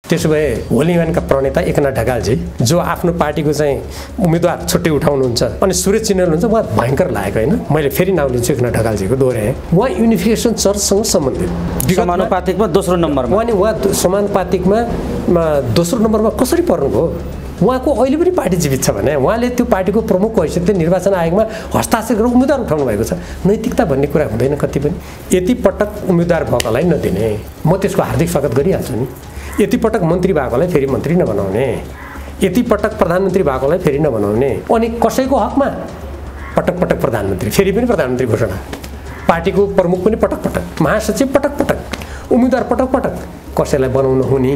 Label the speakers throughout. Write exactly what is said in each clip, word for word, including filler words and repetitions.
Speaker 1: त्यसो भए होली इभेन्टका प्रणेता एकनाथ ढकालजी जो आफ्नो पार्टीको चाहिँ उम्मेदवार छुट्टै उठाउनुहुन्छ अनि सुरेश चिनेल हुन्छ, उहाँ भयङ्कर लागेको होइन। मैले फेरि नाउँ लिन्छु एकनाथ ढकालजीको, दोहोऱ्याएँ। उहाँ युनिफिकेसन चर्चसँग सम्बन्धित
Speaker 2: समानुपातिकमा दोस्रो नम्बरमा,
Speaker 1: उहाँ उहाँ समानुपातिकमा दोस्रो नम्बरमा कसरी पर्नुभयो? उहाँको अहिले पनि पार्टी जीवित छ भने उहाँले त्यो पार्टीको प्रमुख हैसियतले निर्वाचन आयोगमा हस्ताक्षर गरेर उम्मेदवार उठाउनु भएको छ। नैतिकता भन्ने कुरा हुँदैन कति पनि। यति पटक उम्मेदवार भएकोलाई नदिने, म त्यसको हार्दिक स्वागत गरिहाल्छु नि। यति पटक मन्त्री भएकोलाई फेरि मन्त्री नबनाउने, यति पटक प्रधानमन्त्री भएकोलाई फेरि नबनाउने, अनि कसैको हकमा पटक पटक प्रधानमन्त्री, फेरि पनि प्रधानमन्त्री घोषणा, पार्टीको प्रमुख पनि पटक पटक, महासचिव पटक पटक, उम्मेदवार पटक पटक कसैलाई बनाउन हुने।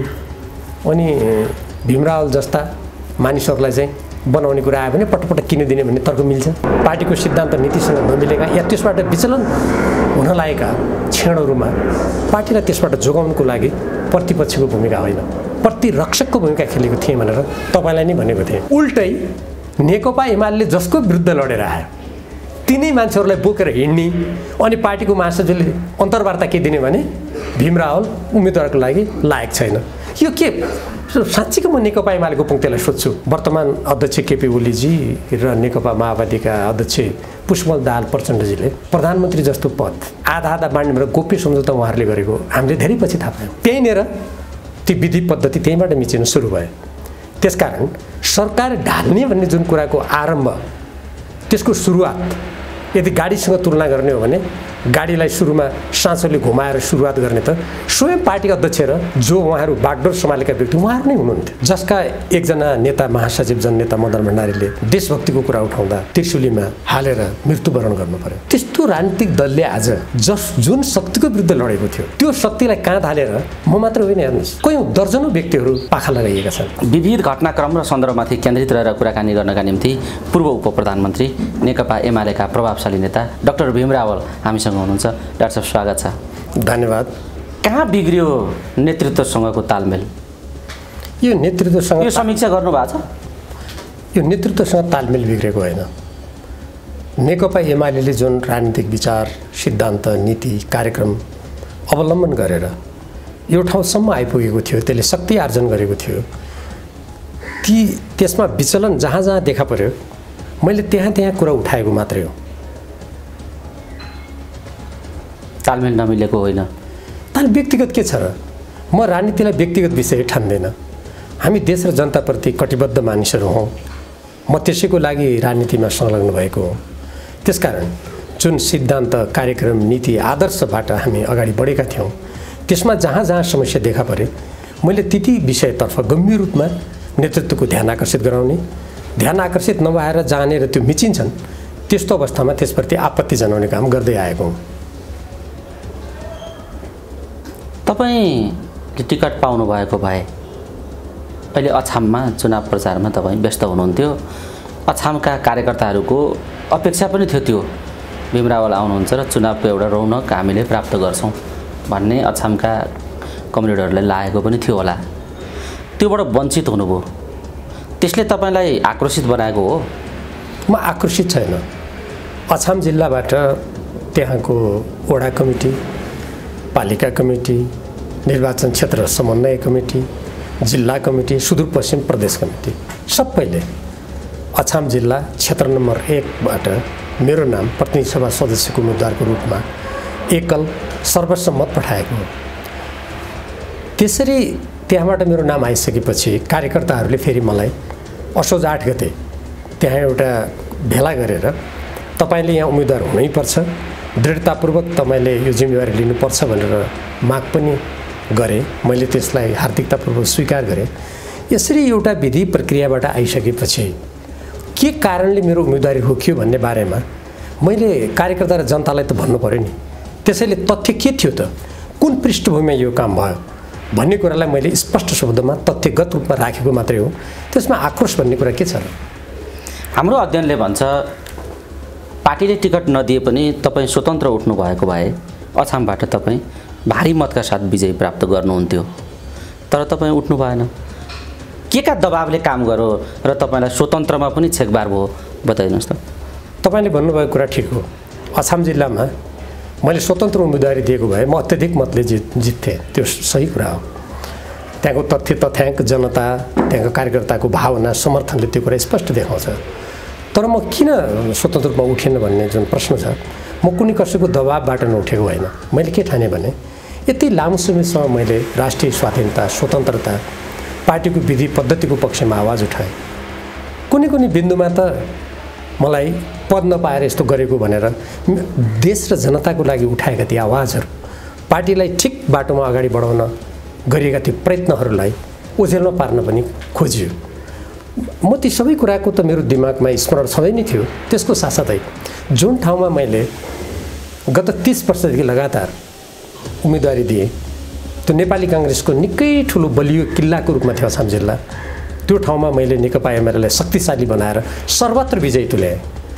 Speaker 1: अनि भीम रावल जस्ता मानिसहरूलाई चाहिँ बनाउने कुरा आयो भने पटक किन दिने भन्ने तर्क मिल्छ। पार्टीको सिद्धान्त नीतिसँग नमिलेका या त्यसबाट विचलन हुन लागेका क्षणहरूमा पार्टीलाई त्यसबाट जोगाउनको लागि प्रतिपक्षको भूमिका होइन, प्रतिरक्षकको भूमिका खेलेको थिएँ भनेर तपाईँलाई नै भनेको थिएँ। उल्टै नेकपा एमाले जसको विरुद्ध लडेर आयो तिनै मान्छेहरूलाई बोकेर हिँड्ने, अनि पार्टीको महासचिवले अन्तर्वार्ता के दिने भने भीम रावल उम्मेदवारको लागि लायक छैन। यो के साँच्चीको म नेकपा एमालेको पङ्क्तिलाई सोध्छु। वर्तमान अध्यक्ष केपी ओलीजी र नेकपा माओवादीका अध्यक्ष पुष्पबल दाहाल प्रचण्डजीले प्रधानमन्त्री जस्तो पद आधा आधा बाँड्ने गोप्य सम्झौता उहाँहरूले गरेको हामीले धेरै पछि थाहा पायौँ। त्यहीँनिर ती विधि पद्धति त्यहीँबाट मिचिन सुरु भयो। त्यसकारण सरकार ढाल्ने भन्ने जुन कुराको आरम्भ, त्यसको सुरुवात यदि गाडीसँग तुलना गर्ने हो भने गाडीलाई सुरुमा साँचोले घुमाएर सुरुवात गर्ने त स्वयं पार्टी अध्यक्ष र जो उहाँहरू बागडोर सम्हालेका व्यक्ति उहाँहरू नै हुनुहुन्थ्यो। जसका एकजना नेता महासचिव जननेता मदन भण्डारीले देशभक्तिको कुरा उठाउँदा त्रिशुलीमा हालेर मृत्युवरण गर्नु पर्यो। त्यस्तो राजनीतिक दलले आज जस जुन शक्तिको विरुद्ध लडेको थियो त्यो शक्तिलाई काँध हालेर म मात्र होइन, हेर्नुहोस् कयौँ दर्जनौँ व्यक्तिहरू पाखा लगाइएका छन्।
Speaker 2: विविध घटनाक्रम र सन्दर्भमाथि केन्द्रित रहेर कुराकानी गर्नका निम्ति पूर्व उप प्रधानमन्त्री नेकपा एमालेका प्रभावशाली नेता डाक्टर भीम रावल हामीसँग हुनुहुन्छ। डाक्टर साहब स्वागत छ।
Speaker 1: धन्यवाद।
Speaker 2: कहाँ बिग्रियो नेतृत्वसँगको तालमेल?
Speaker 1: यो नेतृत्वसँग
Speaker 2: यो समीक्षा गर्नुभएको छ?
Speaker 1: यो नेतृत्वसँग तालमेल बिग्रेको होइन। नेकपा एमाले जुन राजनीतिक विचार, सिद्धान्त, नीति, कार्यक्रम अवलम्बन गरेर यो ठाउँसम्म आइपुगेको थियो, त्यसले शक्ति आर्जन गरेको थियो, ती त्यसमा विचलन जहाँ जहाँ देखा पर्यो मैले त्यहाँ त्यहाँ कुरा उठाएको मात्रै हो।
Speaker 2: तालमेल नमिलेको होइन।
Speaker 1: ताल व्यक्तिगत के छ र? म राजनीतिलाई व्यक्तिगत विषय ठान्दैन। हामी देश र जनताप्रति कटिबद्ध मानिसहरू हौँ। म त्यसैको लागि राजनीतिमा संलग्न भएको हो। त्यसकारण जुन सिद्धान्त, कार्यक्रम, नीति, आदर्शबाट हामी अगाडि बढेका थियौँ त्यसमा जहाँ जहाँ समस्या देखा परे मैले ती ती विषयतर्फ गम्भीर रूपमा नेतृत्वको ध्यान आकर्षित गराउने, ध्यान आकर्षित नभएर जाने र त्यो मिचिन्छन् त्यस्तो अवस्थामा त्यसप्रति आपत्ति जनाउने काम गर्दै आएको हुँ।
Speaker 2: तपाईँ टिकट पाउनु भएको भए अहिले अछाममा चुनाव प्रचारमा तपाईँ व्यस्त हुनुहुन्थ्यो। अछामका कार्यकर्ताहरूको अपेक्षा पनि थियो त्यो भीम रावल आउनुहुन्छ र चुनावको एउटा रौनक हामीले प्राप्त गर्छौँ भन्ने अछामका कम्युनिटीहरूलाई लागेको पनि थियो होला। त्योबाट वञ्चित हुनुभयो, त्यसले तपाईँलाई आक्रोशित बनाएको हो?
Speaker 1: म आक्रोशित छैन। अछाम जिल्लाबाट त्यहाँको वडा कमिटी, पालिका कमिटी, निर्वाचन क्षेत्र समन्वय कमिटी, जिल्ला कमिटी, सुदूरपश्चिम प्रदेश कमिटी सबैले अछाम जिल्ला क्षेत्र नम्बर एकबाट मेरो नाम प्रतिनिधि सभा सदस्यको उम्मेदवारको रूपमा एकल सर्वसम्मत पठाएको हो। त्यसरी त्यहाँबाट मेरो नाम आइसकेपछि कार्यकर्ताहरूले फेरि मलाई असोज आठ गते त्यहाँ एउटा भेला गरेर तपाईँले यहाँ उम्मेदवार हुनैपर्छ, दृढतापूर्वक तपाईँले यो जिम्मेवारी लिनुपर्छ भनेर माग पनि गरे। मैले त्यसलाई हार्दिकतापूर्वक स्वीकार गरेँ। यसरी एउटा विधि प्रक्रियाबाट आइसकेपछि के कारणले मेरो उम्मेदवारी रोकियो भन्ने बारेमा मैले कार्यकर्ता र जनतालाई त भन्नु पर्यो नि। त्यसैले तथ्य के थियो त, कुन पृष्ठभूमिमा यो काम भयो भन्ने कुरालाई मैले स्पष्ट शब्दमा तथ्यगत रूपमा राखेको मात्रै हो। त्यसमा आक्रोश भन्ने कुरा के छ र?
Speaker 2: हाम्रो अध्ययनले भन्छ पार्टीले टिकट नदिए पनि तपाईँ स्वतन्त्र उठ्नु भएको भए अछामबाट तपाईँ भारी मतका साथ विजय प्राप्त गर्नुहुन्थ्यो, तर तपाईँ उठ्नु भएन। के का दबावले काम गर्यो र तपाईँलाई स्वतन्त्रमा पनि छेकबार भयो, बताइदिनुहोस् त।
Speaker 1: तपाईँले भन्नुभएको कुरा ठिक हो। अछाम जिल्लामा मैले स्वतन्त्र उम्मेदवारी दिएको भए म अत्यधिक मतले जित जित्थेँ, त्यो सही कुरा हो। त्यहाँको तथ्य तथ्याङ्क जनता त्यहाँको कार्यकर्ताको भावना समर्थनले त्यो कुरा स्पष्ट देखाउँछ। तर म किन स्वतन्त्र रूपमा उठेन भन्ने जुन प्रश्न छ, म कुनै कसैको दबाबबाट नउठेको होइन। मैले के ठाने भने यति लामो समयसम्म मैले राष्ट्रिय स्वाधीनता स्वतन्त्रता पार्टीको विधि पद्धतिको पक्षमा आवाज उठाएँ। कुनै कुनै बिन्दुमा त मलाई पद नपाएर यस्तो गरेको भनेर देश र जनताको लागि उठाएका ती आवाजहरू पार्टीलाई ठिक बाटोमा अगाडि बढाउन गरिएका ती प्रयत्नहरूलाई ओझेलमा पार्न पनि खोजियो। म ती सबै कुराको त मेरो दिमागमा स्मरण सधैँ नै थियो। त्यसको साथसाथै जुन ठाउँमा मैले गत तीस वर्षदेखि लगातार उम्मेदवारी दिएँ त्यो नेपाली काङ्ग्रेसको निकै ठुलो बलियो किल्लाको रूपमा थियो अछाम जिल्ला। त्यो ठाउँमा मैले नेकपा एमालेलाई शक्तिशाली बनाएर सर्वत्र विजय तुल्याएँ।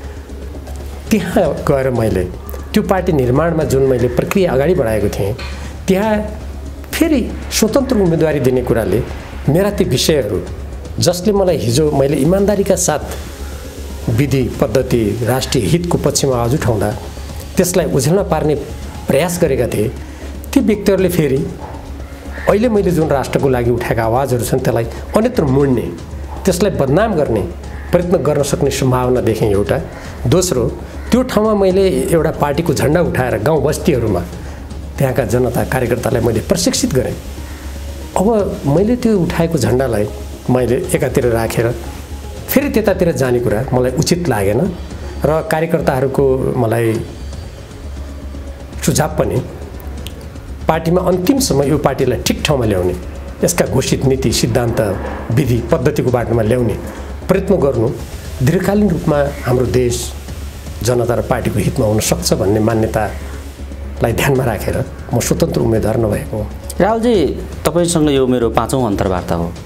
Speaker 1: त्यहाँ गएर मैले त्यो पार्टी निर्माणमा जुन मैले प्रक्रिया अगाडि बढाएको थिएँ त्यहाँ फेरि स्वतन्त्र उम्मेदवारी दिने कुराले मेरा ती विषयहरू जसले मलाई हिजो मैले इमान्दारीका साथ विधि पद्धति राष्ट्रिय हितको पक्षमा आवाज उठाउँदा त्यसलाई ओझेलमा पार्ने प्रयास गरेका थिए, ती व्यक्तिहरूले फेरि अहिले मैले जुन राष्ट्रको लागि उठाएका आवाजहरू छन् त्यसलाई अन्यत्र मोड्ने, त्यसलाई बदनाम गर्ने प्रयत्न गर्न सक्ने सम्भावना देखेँ एउटा। दोस्रो, त्यो ठाउँमा मैले एउटा पार्टीको झन्डा उठाएर गाउँ बस्तीहरूमा त्यहाँका जनता कार्यकर्तालाई मैले प्रशिक्षित गरेँ। अब मैले त्यो उठाएको झन्डालाई मैले एकातिर राखेर फेरि त्यतातिर जाने कुरा मलाई उचित लागेन र कार्यकर्ताहरूको मलाई सुझाव पनि पार्टीमा अन्तिमसम्म यो पार्टीलाई ठिक ठाउँमा ल्याउने, यसका घोषित नीति सिद्धान्त विधि पद्धतिको बाटोमा ल्याउने प्रयत्न गर्नु दीर्घकालीन रूपमा हाम्रो देश जनता र पार्टीको हितमा हुन सक्छ भन्ने मान्यतालाई ध्यानमा राखेर म स्वतन्त्र उम्मेदवार नभएको हो।
Speaker 2: राहुलजी, तपाईँसँग यो मेरो पाँचौँ अन्तर्वार्ता हो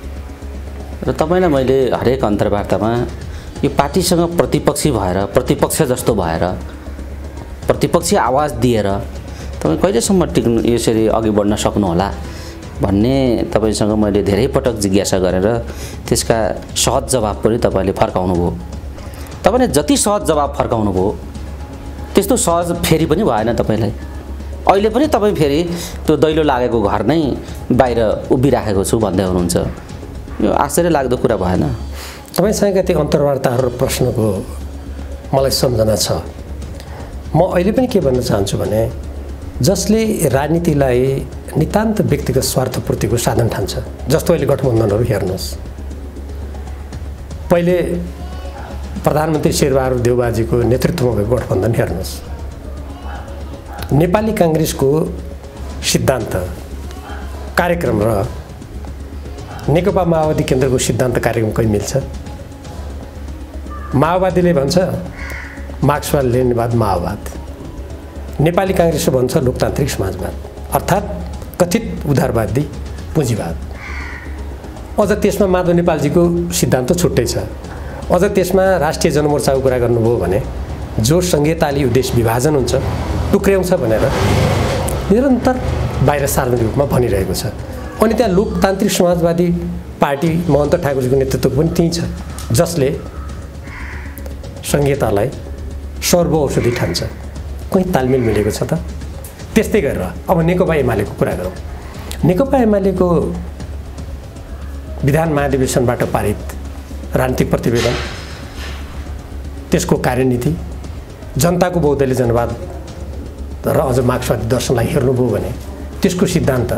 Speaker 2: र तपाईँलाई मैले हरेक अन्तर्वार्तामा यो पार्टीसँग प्रतिपक्षी भएर प्रतिपक्ष जस्तो भएर प्रतिपक्षी आवाज दिएर तपाईँ कहिलेसम्म टिक्नु यसरी अघि बढ्न सक्नुहोला भन्ने तपाईँसँग मैले धेरै पटक जिज्ञासा गरेर त्यसका सहज जवाब पनि तपाईँले फर्काउनु भयो। तपाईँले जति सहज जवाब फर्काउनु भयो त्यस्तो सहज फेरि पनि भएन तपाईँलाई। अहिले पनि तपाईँ फेरि त्यो दैलो लागेको घर नै बाहिर उभिराखेको छु भन्दै हुनुहुन्छ। यो आश्चर्य लाग्दो कुरा भएन?
Speaker 1: तपाईँसँग त्यो अन्तर्वार्ताहरू र प्रश्नको मलाई सम्झना छ। म अहिले पनि के भन्न चाहन्छु भने जसले राजनीतिलाई नितान्त व्यक्तिगत स्वार्थपूर्तिको साधन ठान्छ, जस्तो अहिले गठबन्धनहरू हेर्नुहोस्। पहिले प्रधानमन्त्री शेरबहादुर देउबाजीको नेतृत्वमा भएको गठबन्धन हेर्नुहोस्। नेपाली काङ्ग्रेसको सिद्धान्त कार्यक्रम र नेकपा माओवादी केन्द्रको सिद्धान्त कार्यक्रम कहीँ मिल्छ? माओवादीले भन्छ मार्क्सवाद लेनिनवाद माओवाद, नेपाली काङ्ग्रेसले भन्छ लोकतान्त्रिक समाजवाद, अर्थात् कथित उदारवादी पुँजीवाद। अझ त्यसमा माधव नेपालजीको सिद्धान्त छुट्टै छ। अझ त्यसमा राष्ट्रिय जनमोर्चाको कुरा गर्नुभयो भने जो संहिताली देश विभाजन हुन्छ टुक्र्याउँछ भनेर निरन्तर बाहिर सार्वजनिक रूपमा भनिरहेको छ। अनि त्यहाँ लोकतान्त्रिक समाजवादी पार्टी महन्त ठाकुरजीको नेतृत्वको पनि त्यही छ, जसले संहितालाई सर्वऔषधि ठान्छ। कहीँ तालमेल मिलेको छ त? त्यस्तै गरेर अब नेकपा एमालेको कुरा गरौँ। नेकपा एमालेको विधान महाधिवेशनबाट पारित राजनीतिक प्रतिवेदन, त्यसको कार्यनीति, जनताको बहुदलीय जनवाद र अझ मार्क्सवादी दर्शनलाई हेर्नुभयो भने त्यसको सिद्धान्त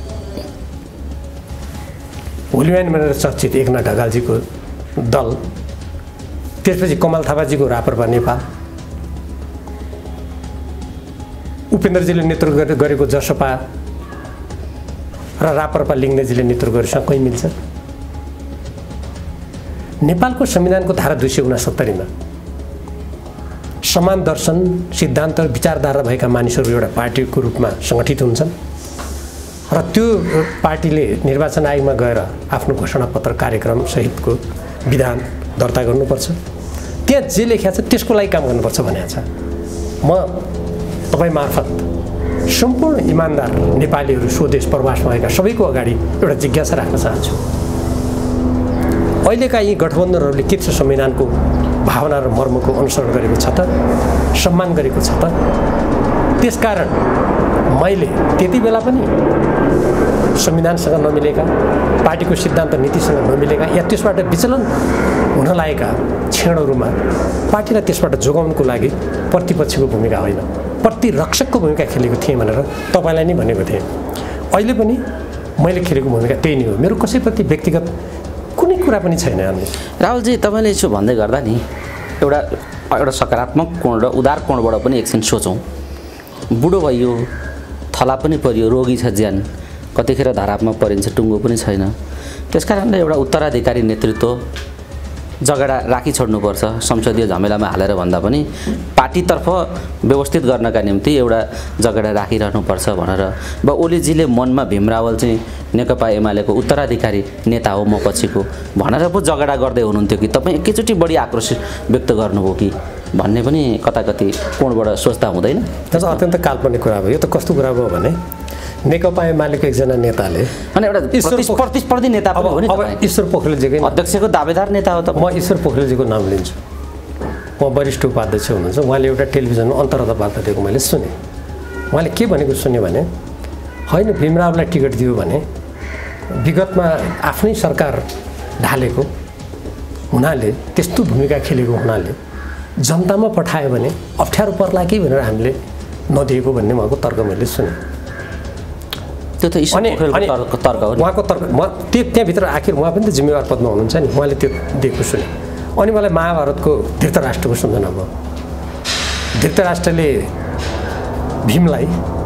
Speaker 1: होलिमान भनेर चर्चित एकनाथ ढकालजीको दल, त्यसपछि कमल थापाजीको राप्रपा नेपाल, उपेन्द्रजीले नेतृत्व गरेको जसपा र राप्रपा लिङ्गदेजीले नेतृत्व गरेसँग कहीँ मिल्छ? नेपालको संविधानको धारा दुई सय उनासत्तरीमा समान दर्शन सिद्धान्त विचारधारा भएका मानिसहरू एउटा पार्टीको रूपमा सङ्गठित हुन्छन् र त्यो पार्टीले निर्वाचन आयोगमा गएर आफ्नो घोषणापत्र कार्यक्रम सहितको विधान दर्ता गर्नुपर्छ। त्यहाँ जे लेखिया छ त्यसको लागि काम गर्नुपर्छ भनेको छ। म तपाईँ मार्फत सम्पूर्ण इमान्दार नेपालीहरू स्वदेश प्रवासमा भएका सबैको अगाडि एउटा जिज्ञासा राख्न चाहन्छु। अहिलेका यी गठबन्धनहरूले के छ संविधानको भावना र मर्मको अनुसरण गरेको छ त? सम्मान गरेको छ त? त्यसकारण मैले त्यति बेला पनि संविधानसँग नमिलेका, पार्टीको सिद्धान्त नीतिसँग नमिलेका या त्यसबाट विचलन हुन लागेका क्षणहरूमा पार्टीलाई त्यसबाट जोगाउनको लागि प्रतिपक्षको भूमिका होइन, प्रतिरक्षकको भूमिका खेलेको थिएँ भनेर तपाईँलाई नै भनेको थिएँ। अहिले पनि मैले खेलेको भूमिका त्यही नै हो। मेरो कसैप्रति व्यक्तिगत कुनै कुरा पनि छैन।
Speaker 2: राहुलजी, तपाईँले यसो भन्दै गर्दा नि एउटा एउटा सकारात्मक कोण र उदार कोणबाट पनि एकछिन सोचौँ। बुढो भइयो, थला पनि परियो, रोगी छ ज्यान, कतिखेर धरापमा परिन्छ, टुङ्गो पनि छैन। त्यस कारणले एउटा उत्तराधिकारी नेतृत्व झगडा राखी छोड्नुपर्छ, संसदीय झमेलामा हालेर भन्दा पनि पार्टीतर्फ व्यवस्थित गर्नका निम्ति एउटा झगडा राखिरहनुपर्छ भनेर ब ओलीजीले मनमा भीम रावल चाहिँ नेकपा एमालेको उत्तराधिकारी नेता हो म पछिको भनेर पो झगडा गर्दै हुनुहुन्थ्यो कि तपाईँ एकैचोटि बढी आक्रोश व्यक्त गर्नुभयो कि भन्ने पनि कताकति कोणबाट सोच्दा हुँदैन?
Speaker 1: त्यो अत्यन्त काल्पनिक कुरा हो। यो त कस्तो कुरा भयो भने नेकपा एमालेको एकजना नेताले
Speaker 2: अनि एउटा प्रतिस्पर्धी नेता पनि हो नि,
Speaker 1: अब ईश्वर पोखरेलजीकै
Speaker 2: अध्यक्षको दावेदार नेता हो त।
Speaker 1: म ईश्वर पोखरेलजीको नाम लिन्छु। म वरिष्ठ उपाध्यक्ष हुनुहुन्छ, उहाँले एउटा टेलिभिजनमा अन्तर्वार्ता वार्ता दिएको मैले सुने। उहाँले के भनेको सुने भने होइन भीम रावलाई टिकट दियो भने विगतमा आफ्नै सरकार ढालेको हुनाले, त्यस्तो भूमिका खेलेको हुनाले जनतामा पठायो भने अप्ठ्यारो पर्ला कि भनेर हामीले नदिएको भन्ने उहाँको तर्क मैले सुने।
Speaker 2: त्यो त ईश्वर तर्क हो,
Speaker 1: उहाँको तर्क। म त्यो त्यहाँभित्र आखिर उहाँ पनि त जिम्मेवार पदमा हुनुहुन्छ नि, उहाँले त्यो दिएको सुने। अनि मलाई महाभारतको धृतराष्ट्रको सम्झना भयो। धृतराष्ट्रले भीमलाई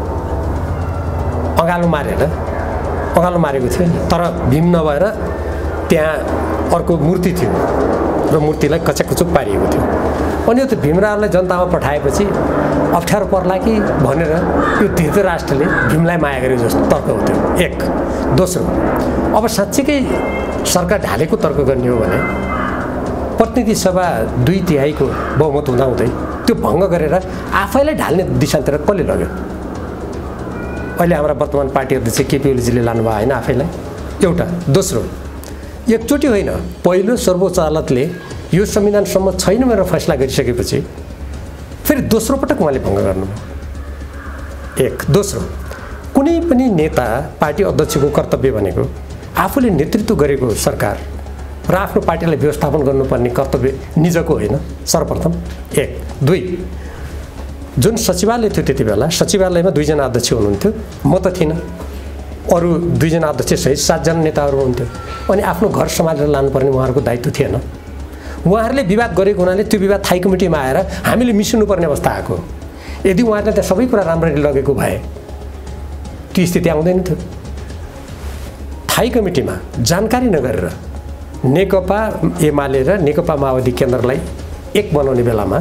Speaker 1: अँगालो मारेर अँगालो मारेको थियो नि, तर भीम नभएर त्यहाँ अर्को मूर्ति थियो र मूर्तिलाई कच्याकचुक पारिएको थियो। अनि यो त भीम रावलाई जनतामा पठाएपछि अप्ठ्यारो पर्ला कि भनेर यो धृतराष्ट्रले भीमलाई माया गरेको जस्तो तर्क हुन्थ्यो एक। दोस्रो, अब साँच्चीकै सरकार ढालेको तर्क गर्ने हो भने प्रतिनिधि सभा दुई तिहाईको बहुमत हुँदाहुँदै त्यो भङ्ग गरेर आफैलाई ढाल्ने दिशातिर कसले लग्यो? अहिले हाम्रा वर्तमान पार्टी अध्यक्ष केपी ओलीजीले लानुभयो होइन आफैलाई? एउटा। दोस्रो, एकचोटि होइन, पहिलो सर्वोच्च अदालतले यो संविधानसम्म छैन भनेर फैसला गरिसकेपछि फेरि दोस्रो पटक उहाँले भङ्ग गर्नुभयो। एक। दोस्रो, कुनै पनि नेता पार्टी अध्यक्षको कर्तव्य भनेको आफूले नेतृत्व गरेको सरकार र आफ्नो पार्टीलाई व्यवस्थापन गर्नुपर्ने कर्तव्य निजको होइन सर्वप्रथम। एक। दुई, जुन सचिवालय थियो त्यति बेला, सचिवालयमा दुईजना अध्यक्ष हुनुहुन्थ्यो, म त थिइनँ, अरू दुईजना अध्यक्ष सहित सातजना नेताहरू हुनुहुन्थ्यो। अनि आफ्नो घर सम्हालेर लानुपर्ने उहाँहरूको दायित्व थिएन। उहाँहरूले विवाद गरेको हुनाले त्यो विवाद थाई कमिटीमा आएर हामीले मिसिनुपर्ने अवस्था आएको। यदि उहाँहरूले त्यहाँ सबै कुरा राम्ररी लगेको भए त्यो स्थिति आउँदैन थियो। थाई कमिटीमा जानकारी नगरेर नेकपा एमाले र नेकपा माओवादी केन्द्रलाई एक बनाउने बेलामा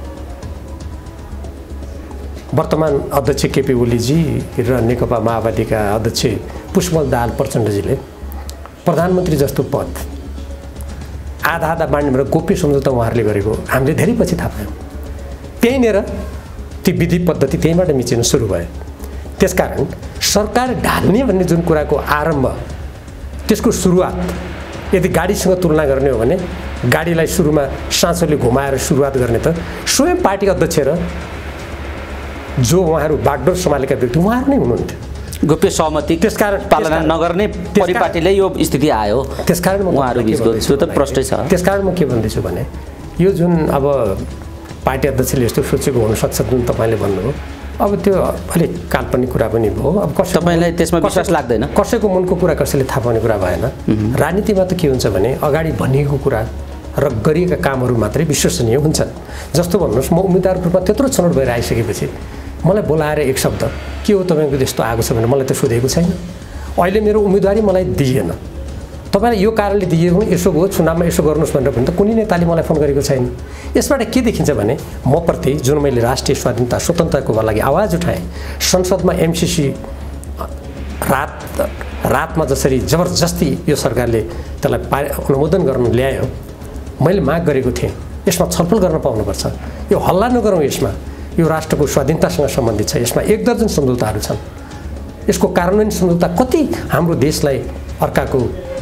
Speaker 1: वर्तमान अध्यक्ष केपी ओलीजी र नेकपा माओवादीका अध्यक्ष पुष्पमल दाहाल प्रचण्डजीले प्रधानमन्त्री जस्तो पद आधा आधा बाँड्ने भनेर गोप्य सम्झौता उहाँहरूले गरेको हामीले धेरै पछि थाहा पायौँ। त्यहीँनिर ती विधि पद्धति त्यहीँबाट मिचिन सुरु भयो। त्यसकारण सरकार ढाल्ने भन्ने जुन कुराको आरम्भ, त्यसको सुरुवात यदि गाडीसँग तुलना गर्ने हो भने गाडीलाई सुरुमा साँचोले घुमाएर सुरुवात गर्ने त स्वयं पार्टी अध्यक्ष र जो उहाँहरू बागडोर सम्हालेका व्यक्ति उहाँहरू नै हुनुहुन्थ्यो।
Speaker 2: गोप्य सहमति त्यसकारण पालना नगर्ने परिपाटीले यो स्थिति आयो।
Speaker 1: त्यसकारण
Speaker 2: उहाँहरू बिचको त्यो त प्रष्टै छ।
Speaker 1: त्यसकारण म के भन्दैछु भने यो जुन अब पार्टी अध्यक्षले यस्तो सोचेको हुनसक्छ जुन तपाईँले भन्नुभयो, अब त्यो अलिक काल्पनिक कुरा पनि भयो। अब कसै
Speaker 2: तपाईँलाई त्यसमा विश्वास लाग्दैन?
Speaker 1: कसैको मनको कुरा कसैले थाहा पाउने कुरा भएन। राजनीतिमा त के हुन्छ भने अगाडि भनिएको कुरा र गरिएका कामहरू मात्रै विश्वसनीय हुन्छन्। जस्तो भन्नुहोस्, म उम्मेदवार रूपमा त्यत्रो छनौट भएर आइसकेपछि मलाई बोलाएर एक शब्द के हो तपाईँको त्यस्तो आएको छ भने मलाई त सोधेको छैन। अहिले मेरो उम्मेदवारी मलाई दिइएन, तपाईँलाई यो कारणले दिएको यसो हो, चुनावमा यसो गर्नुहोस् भनेर पनि त कुनै नेताले मलाई फोन गरेको छैन। यसबाट के देखिन्छ भने म प्रति जुन मैले राष्ट्रिय स्वाधीनता स्वतन्त्रताको लागि आवाज उठाएँ, संसदमा एमसिसी रात रातमा जसरी जबरजस्ती यो सरकारले त्यसलाई पा अनुमोदन गर्न ल्यायो, मैले माग गरेको थिएँ यसमा छलफल गर्न पाउनुपर्छ। यो हल्ला नगरौँ, यसमा यो राष्ट्रको स्वाधीनतासँग सम्बन्धित छ, यसमा एक दर्जन सम्झौताहरू छन्, यसको कार्यान्वयन सम्झौता कति हाम्रो देशलाई अर्काको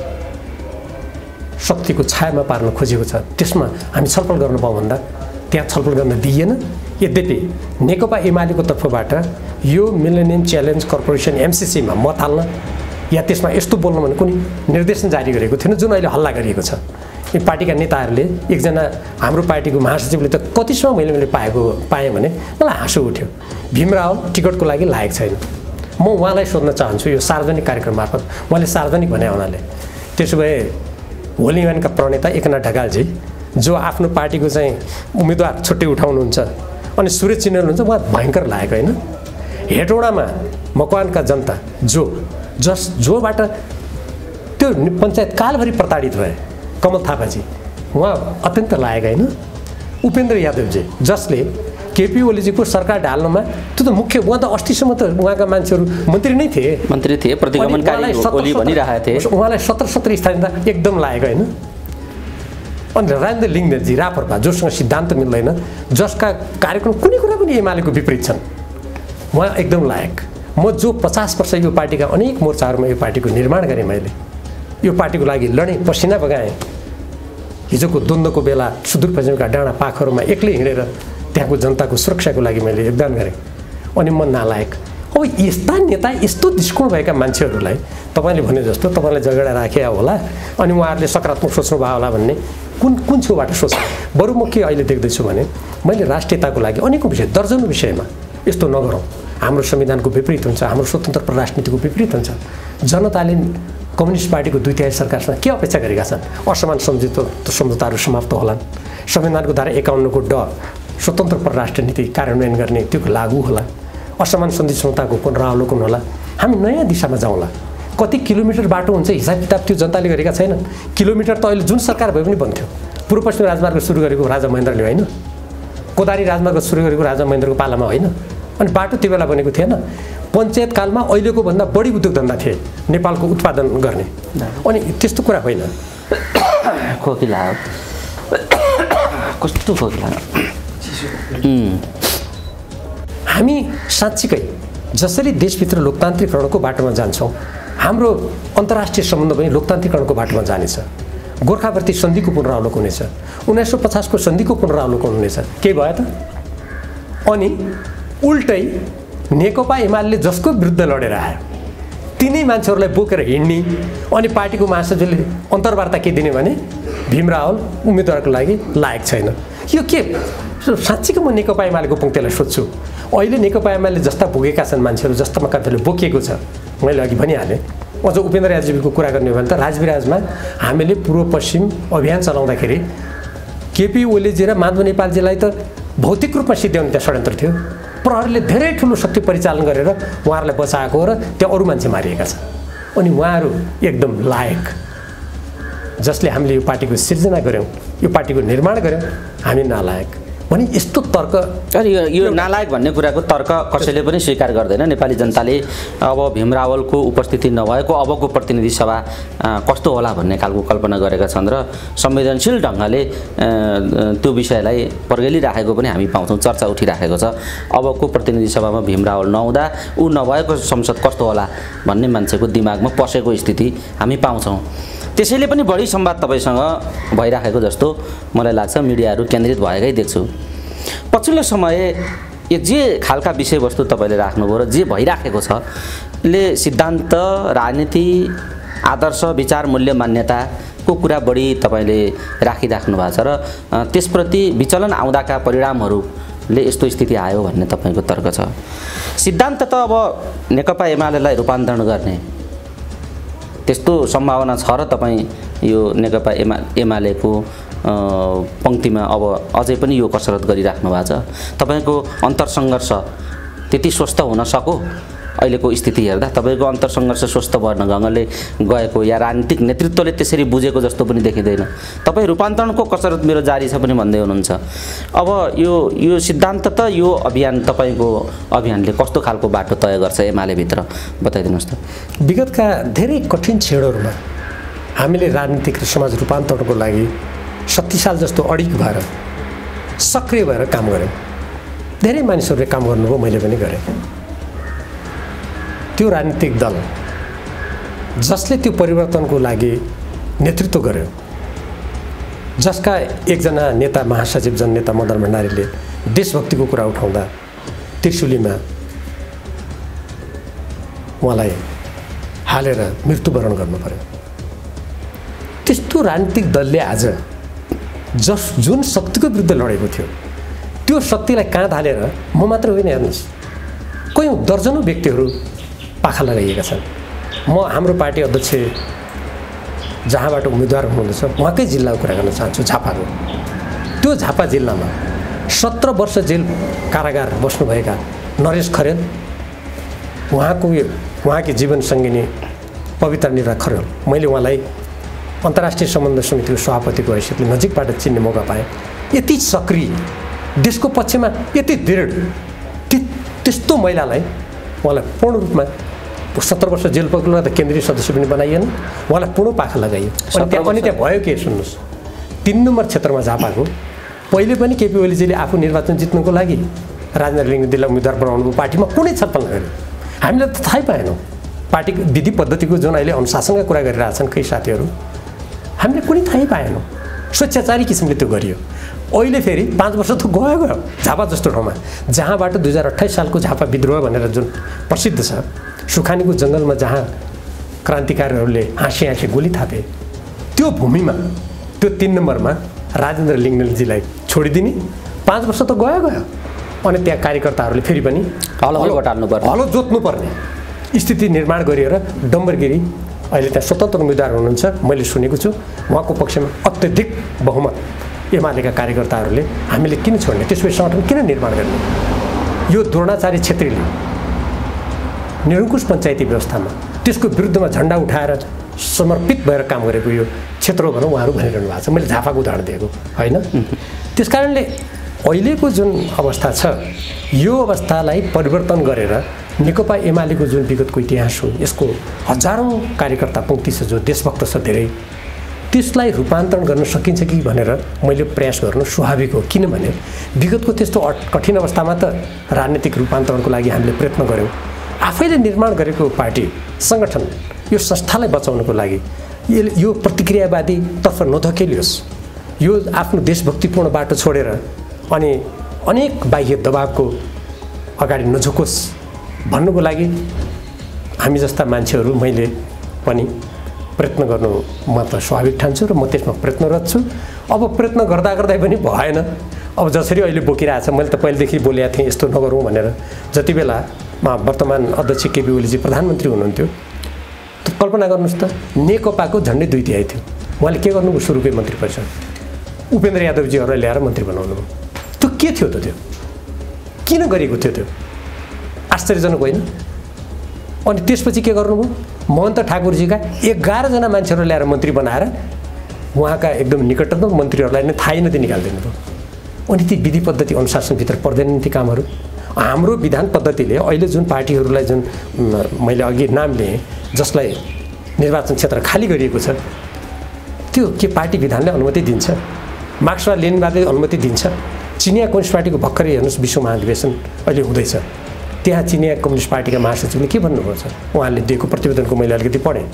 Speaker 1: शक्तिको छायामा पार्न खोजेको छ, त्यसमा हामी छलफल गर्न पाऊँ भन्दा त्यहाँ छलफल गर्न दिइएन। यद्यपि नेकपा एमालेको तर्फबाट यो मिलेनियम च्यालेन्ज कर्पोरेसन एमसिसीमा मत हाल्न या त्यसमा यस्तो बोल्न भने कुनै निर्देशन जारी गरेको थिएन, जुन अहिले हल्ला गरिएको छ। यी पार्टीका नेताहरूले, एकजना हाम्रो पार्टीको महासचिवले त कतिसम्म मैले मैले पाएको पाएँ भने मलाई हाँसो उठ्यो। भीम रावल टिकटको लागि लायक छैन। म उहाँलाई सोध्न चाहन्छु यो सार्वजनिक कार्यक्रम मार्फत, उहाँले सार्वजनिक भने हुनाले, त्यसो भए होली इभेन्टका प्रणेता एकनाथ ढकालजी जो आफ्नो पार्टीको चाहिँ उम्मेदवार छुट्टै उठाउनुहुन्छ अनि सुरेश चिनेल हुनुहुन्छ, उहाँ भयङ्कर लायक होइन? हेटौडामा मकवानका जनता जो जस जोबाट त्यो पञ्चायत कालभरि प्रताडित भए, कमल थापाजी उहाँ अत्यन्त लायक होइन? उपेन्द्र यादवजी जसले केपी ओलीजीको सरकार ढाल्नमा त्यो त मुख्य, उहाँ त अस्तिसम्म त उहाँका मान्छेहरू मन्त्री नै थिए
Speaker 2: मन्त्री थिए प्रतिगमनकारी ओली भनिरहेका थिए,
Speaker 1: उहाँलाई सत्र सत्र स्थानीयता एकदम लायक होइन? अनि राजेन्द्र लिङ्गदेनजी रापरपा जोसँग सिद्धान्त मिल्दैन, जसका कार्यक्रम कुनै कुरा पनि एमालेको विपरीत छन्, उहाँ एकदम लायक। म जो पचास वर्ष यो पार्टीका अनेक मोर्चाहरूमा यो पार्टीको निर्माण गरेँ, मैले यो पार्टीको लागि लडेँ, पसिना बगाएँ। हिजोको द्वन्द्वको बेला सुदूरपश्चिमका डाँडा पाखहरूमा एक्लै हिँडेर त्यहाँको जनताको सुरक्षाको लागि मैले योगदान गरेँ। अनि म नालायक। अब यस्ता नेता, यस्तो दृष्टिकोण भएका मान्छेहरूलाई तपाईँले भने जस्तो तपाईँलाई जगेडा राखे होला अनि उहाँहरूले सकारात्मक सोच्नु भयो होला भन्ने कुन कुन छेउबाट सोच्छ? बरु म के अहिले देख्दैछु भने मैले राष्ट्रियताको लागि अनेकौँ विषय, दर्जनौँ विषयमा यस्तो नगरौँ, हाम्रो संविधानको विपरीत हुन्छ, हाम्रो स्वतन्त्र राजनीतिको विपरीत हुन्छ। जनताले कम्युनिस्ट पार्टीको दुई तिहाई सरकारसँग के अपेक्षा गरेका छन्? असमान सम्झौता सम्झौताहरू समाप्त होलान्, संविधानको धारा एकाउन्नको ड स्वतन्त्र परराष्ट्र नीति कार्यान्वयन गर्ने त्यो लागू होला, असमान सन्धि समझौताको पुनरावलोकन होला, हामी नयाँ दिशामा जाउँला। कति किलोमिटर बाटो हुन्छ हिसाब किताब त्यो जनताले गरेका छैनन्। किलोमिटर त अहिले जुन सरकार भए पनि बन्थ्यो। पूर्व पश्चिम राजमार्ग सुरु गरेको राजा महेन्द्रले होइन, कोदारी राजमार्ग सुरु गरेको राजा महेन्द्रको पालामा होइन, अनि बाटो त्यो बेला बनेको थिएन। पञ्चायत कालमा अहिलेको भन्दा बढी उद्योग धन्दा थिए नेपालको उत्पादन गर्ने, अनि त्यस्तो कुरा होइन।
Speaker 2: खोकिला कस्तो खोकिला।
Speaker 1: हामी साँच्चीकै जसरी देशभित्र लोकतान्त्रिकरणको बाटोमा जान्छौँ, हाम्रो अन्तर्राष्ट्रिय सम्बन्ध पनि लोकतान्त्रिकरणको बाटोमा जानेछ। गोर्खावर्ती सन्धिको पुनरावलोकन हुनेछ, उन्नाइस सौ पचासको सन्धिको पुनरावलोकन हुनेछ। के भयो त? अनि उल्टै नेकपा एमाले जसको विरुद्ध लडेर आयो तिनै मान्छेहरूलाई बोकेर हिँड्ने, अनि पार्टीको महासचिवले अन्तर्वार्ता के दिने भने भीम रावल उम्मेदवारको लागि लायक छैन। यो के साँच्चीको म नेकपा एमालेको पङ्क्तिलाई सोध्छु। अहिले नेकपा एमाले जस्ता भोगेका छन् मान्छेहरू, जस्ता मकाले बोकिएको छ, मैले अघि भनिहालेँ। अझ उपेन्द्र यादवजीको कुरा गर्ने हो भने त राजविराजमा हामीले पूर्व पश्चिम अभियान चलाउँदाखेरि केपी ओलीजी र माधव नेपालजीलाई त भौतिक रूपमा सिद्ध्याउने त्यहाँ षड्यन्त्र थियो। प्रहरीले धेरै ठुलो शक्ति परिचालन गरेर उहाँहरूलाई बचाएको र त्यहाँ अरू मान्छे मारिएका छन्। अनि उहाँहरू एकदम लायक, जसले हामीले यो पार्टीको सिर्जना गऱ्यौँ, यो पार्टीको निर्माण गऱ्यौँ, हामी नालायक भने यस्तो तर्क।
Speaker 2: अनि यो यो नालायक भन्ने कुराको तर्क कसैले पनि स्वीकार गर्दैन। नेपाली जनताले अब भीम रावलको उपस्थिति नभएको अबको प्रतिनिधि सभा कस्तो होला भन्ने खालको कल्पना गरेका छन् र संवेदनशील ढङ्गले त्यो विषयलाई पर्गेलिराखेको पनि हामी पाउँछौँ, चर्चा उठिराखेको छ। अबको प्रतिनिधि सभामा भीम रावल नहुँदा ऊ नभएको संसद कस्तो होला भन्ने मान्छेको दिमागमा पसेको स्थिति हामी पाउँछौँ। त्यसैले पनि बढी संवाद तपाईँसँग भइराखेको जस्तो मलाई लाग्छ, मिडियाहरू केन्द्रित भएकै देख्छु। पछिल्लो समय यो जे खालका विषयवस्तु तपाईँले राख्नुभयो र जे भइराखेको छ ले सिद्धान्त, राजनीति, आदर्श, विचार, मूल्य, मान्यताको कुरा बढी तपाईँले राखिराख्नु भएको छ र त्यसप्रति विचलन आउँदाका परिणामहरूले यस्तो स्थिति आयो भन्ने तपाईँको तर्क छ। सिद्धान्त त अब नेकपा एमालेलाई रूपान्तरण गर्ने त्यस्तो सम्भावना छ र तपाईँ यो नेकपा एमा एमालेको पङ्क्तिमा अब अझै पनि यो कसरत गरिराख्नु भएको छ। तपाईँको अन्तरसङ्घर्ष त्यति स्वस्थ हुन सको अहिलेको स्थिति हेर्दा? तपाईँको अन्तरसङ्घर्ष स्वस्थ भएन ढङ्गले गएको या राजनीतिक नेतृत्वले त्यसरी बुझेको जस्तो पनि देखिँदैन। तपाईँ रूपान्तरणको कसरत मेरो जारी छ पनि भन्दै हुनुहुन्छ। अब यो यो सिद्धान्त त यो अभियान तपाईँको अभियानले कस्तो खालको बाटो तय गर्छ एमालेभित्र बताइदिनुहोस् त।
Speaker 1: विगतका धेरै कठिन क्षणहरूमा हामीले राजनीतिक र समाज रूपान्तरणको लागि सत्ती साल जस्तो अडिग भएर सक्रिय भएर काम गऱ्यौँ। धेरै मानिसहरूले काम गर्नुभयो, मैले पनि गरेँ। त्यो राजनीतिक दल जसले त्यो परिवर्तनको लागि नेतृत्व गर्यो, जसका एकजना नेता महासचिव जननेता मदन भण्डारीले देशभक्तिको कुरा उठाउँदा त्रिशुलीमा उहाँलाई हालेर मृत्युवरण गर्नु पर्यो। त्यस्तो राजनीतिक दलले आज जस जुन शक्तिको विरुद्ध लडेको थियो त्यो शक्तिलाई काँध हालेर म मात्र होइन, हेर्नुहोस् कयौँ दर्जनौँ व्यक्तिहरू पाखा लगाइएका छन्। म हाम्रो पार्टी अध्यक्ष जहाँबाट उम्मेदवार हुनुहुँदैछ उहाँकै जिल्लाको कुरा गर्न चाहन्छु, झापाको। त्यो झापा जिल्लामा सत्र वर्ष जेल कारागार बस्नुभएका नरेश खरेल, उहाँको उहाँकी जीवन सङ्गिनी पवित्र निर्वाह खरेल, मैले उहाँलाई अन्तर्राष्ट्रिय सम्बन्ध समितिको सभापतिको हैसियतले नजिकबाट चिन्ने मौका पाएँ। यति सक्रिय, देशको पक्षमा यति दृढ त्यस्तो महिलालाई उहाँलाई पूर्ण रूपमा सत्र वर्ष जेल पक्रिनु त केन्द्रीय सदस्य पनि बनाइएन, उहाँलाई पूर्ण पाखा लगाइयो। अनि त्यहाँ अनि त्यहाँ भयो के सुन्नुहोस्, तिन नम्बर क्षेत्रमा झापाको पहिले पनि केपी ओलीजीले आफू निर्वाचन जित्नुको लागि राजेन्द्र लिङ्गदेलाई उम्मेदवार बनाउनु पार्टीमा कुनै छलफल नगर्यो। हामीले त थाहै पाएनौँ पार्टीको विधि पद्धतिको जुन अहिले अनुशासनका कुरा गरिरहेछन् केही साथीहरू, हामीले कुनै थाहै पाएनौँ। स्वेच्छाचारी किसिमले त्यो गरियो। अहिले फेरि पाँच वर्ष त गयो गयो झापा जस्तो ठाउँमा जहाँबाट दुई हजार अट्ठाइस सालको झापा विद्रोह भनेर जुन प्रसिद्ध छ, सुखानीको जङ्गलमा जहाँ क्रान्तिकारीहरूले हाँसी हाँसी गोली थापे, त्यो भूमिमा त्यो तिन नम्बरमा राजेन्द्र लिङ्गदेलजीलाई छोडिदिने, पाँच वर्ष त गयो गयो। अनि त्यहाँ कार्यकर्ताहरूले फेरि पनि
Speaker 2: हलो टाल्नुपर्ने
Speaker 1: हलो जोत्नुपर्ने स्थिति निर्माण गरिएर डम्बरगिरी अहिले त्यहाँ स्वतन्त्र उम्मेदवार हुनुहुन्छ, मैले सुनेको छु। उहाँको पक्षमा अत्यधिक बहुमत एमालेका कार्यकर्ताहरूले हामीले किन छोड्ने, त्यसपछि सङ्गठन किन निर्माण गर्ने? यो द्रोणाचार्य छेत्रीले निरङ्कुश पञ्चायती व्यवस्थामा त्यसको विरुद्धमा झन्डा उठाएर समर्पित भएर काम गरेको यो क्षेत्र हो भनौँ उहाँहरू भनिरहनु भएको छ। मैले झापाको उदाहरण दिएको होइन। त्यस कारणले अहिलेको जुन अवस्था छ यो अवस्थालाई परिवर्तन गरेर नेकपा एमालेको जुन विगतको इतिहास हो, यसको हजारौँ कार्यकर्ता पङ्क्ति छ जो देशभक्त छ धेरै, त्यसलाई रूपान्तरण गर्न सकिन्छ कि भनेर मैले प्रयास गर्नु स्वाभाविक हो। किनभने विगतको त्यस्तो कठिन अवस्थामा त राजनीतिक रूपान्तरणको लागि हामीले प्रयत्न गऱ्यौँ। आफैले निर्माण गरेको पार्टी सङ्गठन यो संस्थालाई बचाउनको लागि यो प्रतिक्रियावादीतर्फ नधकेलियोस्, यो आफ्नो देशभक्तिपूर्ण बाटो छोडेर अनि अनेक बाह्य दबावको अगाडि नझुकोस् भन्नुको लागि हामी जस्ता मान्छेहरू मैले पनि प्रयत्न गर्नु म त स्वाभाविक ठान्छु र म त्यसमा प्रयत्नरत छु। अब प्रयत्न गर्दा गर्दै पनि भएन। अब जसरी अहिले बोकिरहेछ, मैले त पहिलेदेखि बोलेको थिएँ यस्तो नगरौँ भनेर। जति बेला वर्तमान अध्यक्ष केपी ओलीजी प्रधानमन्त्री हुनुहुन्थ्यो, कल्पना गर्नुहोस् त नेकपाको झन्डै दुई तिहाई थियो। उहाँले के गर्नुभयो, सुरुकै मन्त्री परिषद उपेन्द्र यादवजीहरूलाई ल्याएर मन्त्री बनाउनु भयो। त्यो के थियो त, त्यो किन गरेको थियो? त्यो आश्चर्यजनक होइन? अनि त्यसपछि के गर्नुभयो, महन्त ठाकुरजीका एघारजना मान्छेहरू ल्याएर मन्त्री बनाएर उहाँका एकदम निकटतम मन्त्रीहरूलाई नै थाहै नदिई निकालिदिनु भयो। अनि ती विधि पद्धति अनुशासनभित्र पर्दैनन् ती कामहरू। हाम्रो विधान पद्धतिले अहिले जुन पार्टीहरूलाई जुन मैले अघि नाम लिएँ जसलाई निर्वाचन क्षेत्र खाली गरिएको छ, त्यो के पार्टी विधानले अनुमति दिन्छ? मार्क्सवाद लेनिनवादले अनुमति दिन्छ? चिनिया कम्युनिस्ट पार्टीको भर्खरै हेर्नुहोस् विश्व महाधिवेशन अहिले हुँदैछ, त्यहाँ चिनिया कम्युनिस्ट पार्टीका महासचिवले के भन्नुभएको छ, उहाँले दिएको प्रतिवेदनको मैले अलिकति पढेँ।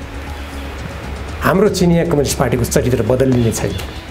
Speaker 1: हाम्रो चिनिया कम्युनिस्ट पार्टीको चरित्र बदलिने छैन।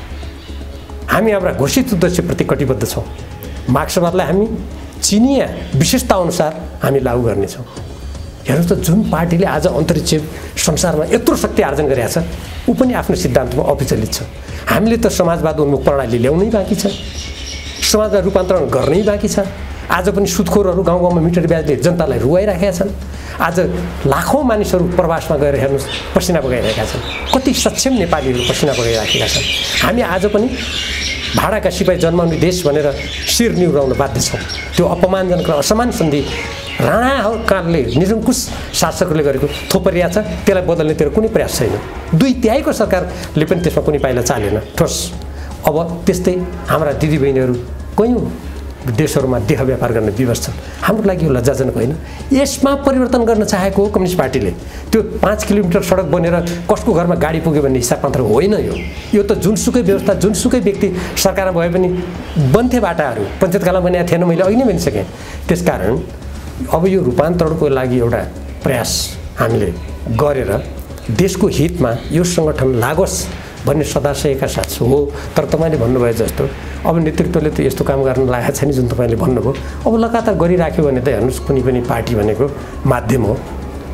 Speaker 1: हामी हाम्रा घोषित उद्देश्यप्रति कटिबद्ध छौँ। मार्क्सवादलाई हामी चिनिया विशेषता अनुसार हामी लागू गर्नेछौँ। हेर्नुहोस् त, जुन पार्टीले आज अन्तरिक्ष संसारमा यत्रो शक्ति आर्जन गरेका छ ऊ पनि आफ्नो सिद्धान्तमा अविचलित छ। हामीले त समाजवाद उन्मुख प्रणाली ल्याउनै बाँकी छ, समाजलाई रूपान्तरण गर्नै बाँकी छ। आज पनि सुदखोरहरू गाउँ गाउँमा मिटर ब्याजले जनतालाई रुवाइराखेका छन्। आज लाखौँ मानिसहरू प्रवासमा गएर हेर्नुहोस् पसिना बगाइरहेका छन्। कति सक्षम नेपालीहरू पसिना बगाइराखेका छन्। हामी आज पनि भाडाका सिपाही जन्माउने देश भनेर शिर निहुराउन बाध्य छौँ। त्यो अपमानजनक र असमान सन्धि राणाकालले निरङ्कुश शासकहरूले गरेको थोपरिया छ, त्यसलाई बदल्नेतिर कुनै प्रयास छैन। दुई तिहाईको सरकारले पनि त्यसमा कुनै पाइला चालेन ठोस। अब त्यस्तै हाम्रा दिदीबहिनीहरू कयौँ देशहरूमा देह व्यापार गर्न विवश छन्। हाम्रो लागि यो लज्जाजनक होइन। यसमा परिवर्तन गर्न चाहेको हो कम्युनिस्ट पार्टीले। त्यो पाँच किलोमिटर सडक बनेर कसको घरमा गाडी पुग्यो भन्ने हिसाब मात्र होइन। यो यो त जुनसुकै व्यवस्था जुनसुकै व्यक्ति सरकारमा भए पनि बन्थे बाटाहरू पञ्चायतकालमा बनाएको थिएन, मैले अघि नै भनिसकेँ। त्यसकारण अब यो रूपान्तरणको लागि एउटा प्रयास हामीले गरेर देशको हितमा यो सङ्गठन लागोस् भन्ने सदाशयका साथ हो। तर तपाईँले भन्नुभयो जस्तो अब नेतृत्वले त यस्तो काम गर्न लागेको छैन जुन तपाईँले भन्नुभयो। अब लगातार गरिराख्यो भने त हेर्नुहोस् कुनै पनि पार्टी भनेको माध्यम हो,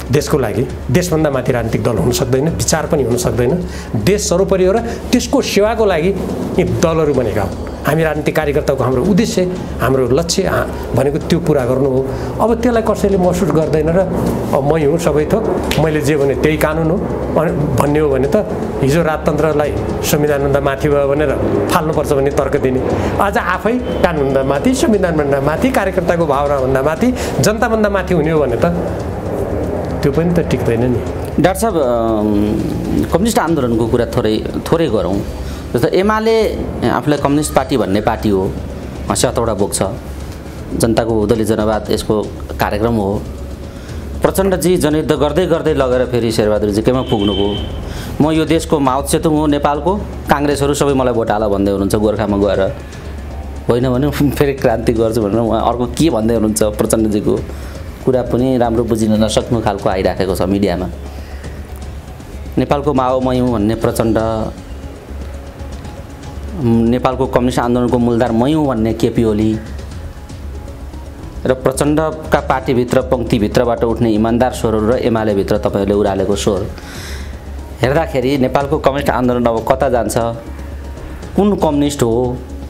Speaker 1: देशको लागि देशभन्दा माथि राजनीतिक दल हुन सक्दैन, विचार पनि हुन सक्दैन। देश सर्वोपरि हो र त्यसको सेवाको लागि यी दलहरू बनेका हुन्। हामी राजनीतिक कार्यकर्ताको हाम्रो उद्देश्य, हाम्रो लक्ष्य भनेको त्यो पुरा गर्नु हो। अब त्यसलाई कसैले महसुस गर्दैन र अब मै हुँ सबै थोक, मैले जे भने त्यही कानुन हो भन्ने हो भने त हिजो राजतन्त्रलाई संविधानभन्दा माथि भयो भनेर फाल्नुपर्छ भन्ने तर्क दिने, आज आफै कानुनभन्दा माथि, संविधानभन्दा माथि, कार्यकर्ताको भावनाभन्दा माथि, जनताभन्दा माथि हुने हो भने त त्यो पनि त टिक्दैन नि।
Speaker 2: डाक्टर साहब, कम्युनिस्ट आन्दोलनको कुरा थोरै थोरै गरौँ। जस्तो एमाले आफूलाई कम्युनिस्ट पार्टी भन्ने पार्टी हो, सतवटा बोक्छ, जनताको बहुदलीय जनवाद यसको कार्यक्रम हो। प्रचण्डजी जनयुद्ध गर्दै गर्दै लगेर फेरि शेरबहादुरजी केमा पुग्नुभयो? म यो देशको माओ सेतुङ हो, नेपालको काङ्ग्रेसहरू सबै मलाई भोट हाल भन्दै हुनुहुन्छ गोर्खामा गएर, होइन भने फेरि क्रान्ति गर्छु भनेर उहाँ अर्को के भन्दै हुनुहुन्छ। प्रचण्डजीको कुरा पनि राम्रो बुझिन नसक्नु खालको आइराखेको छ मिडियामा। नेपालको माओ मै हुँ भन्ने प्रचण्ड, नेपालको कम्युनिस्ट आन्दोलनको मूलधार मै हुँ भन्ने केपी ओली र प्रचण्डका पार्टीभित्र पङ्क्तिभित्रबाट उठ्ने इमान्दार स्वरहरू र एमालेभित्र तपाईँहरूले उरालेको स्वर हेर्दाखेरि नेपालको कम्युनिस्ट आन्दोलन अब कता जान्छ? कुन कम्युनिस्ट हो?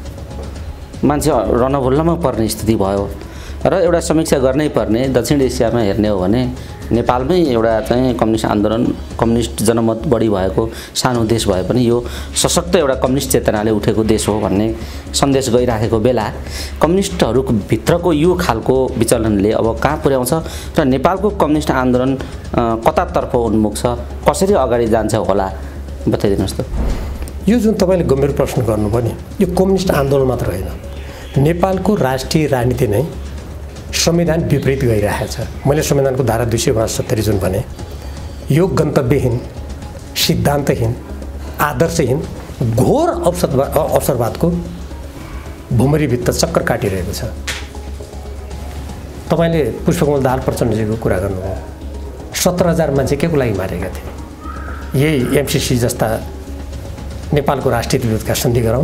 Speaker 2: मान्छे रणभुल्लमा पर्ने स्थिति भयो र एउटा समीक्षा गर्नै पर्ने। दक्षिण एसियामा हेर्ने हो भने नेपालमै एउटा चाहिँ कम्युनिस्ट आन्दोलन, कम्युनिस्ट जनमत बढी भएको सानो देश भए पनि यो सशक्त एउटा कम्युनिस्ट चेतनाले उठेको देश हो भन्ने सन्देश गइराखेको बेला कम्युनिस्टहरूको भित्रको यो खालको विचलनले अब कहाँ पुर्याउँछ र नेपालको कम्युनिस्ट आन्दोलन कतातर्फ उन्मुख छ, कसरी अगाडि जान्छ होला बताइदिनुहोस् त।
Speaker 1: यो जुन तपाईँले गम्भीर प्रश्न गर्नुभयो नि, यो कम्युनिस्ट आन्दोलन मात्र होइन, नेपालको राष्ट्रिय राजनीति नै संविधान विपरीत गइरहेको छ। मैले संविधानको धारा दुई सय उनासत्तरी जुन भने, यो गन्तव्यहीन, सिद्धान्तहीन, आदर्शहीन, घोर अवसर अवसरवादको भुमरीभित्र चक्कर काटिरहेको छ। तपाईँले पुष्पकमल दाहाल प्रचण्डजीको कुरा गर्नुभयो, सत्र हजार मान्छे के को लागि मारेका थिए? यही एमसिसी जस्ता नेपालको राष्ट्रिय विरोधका सन्धि गराउन,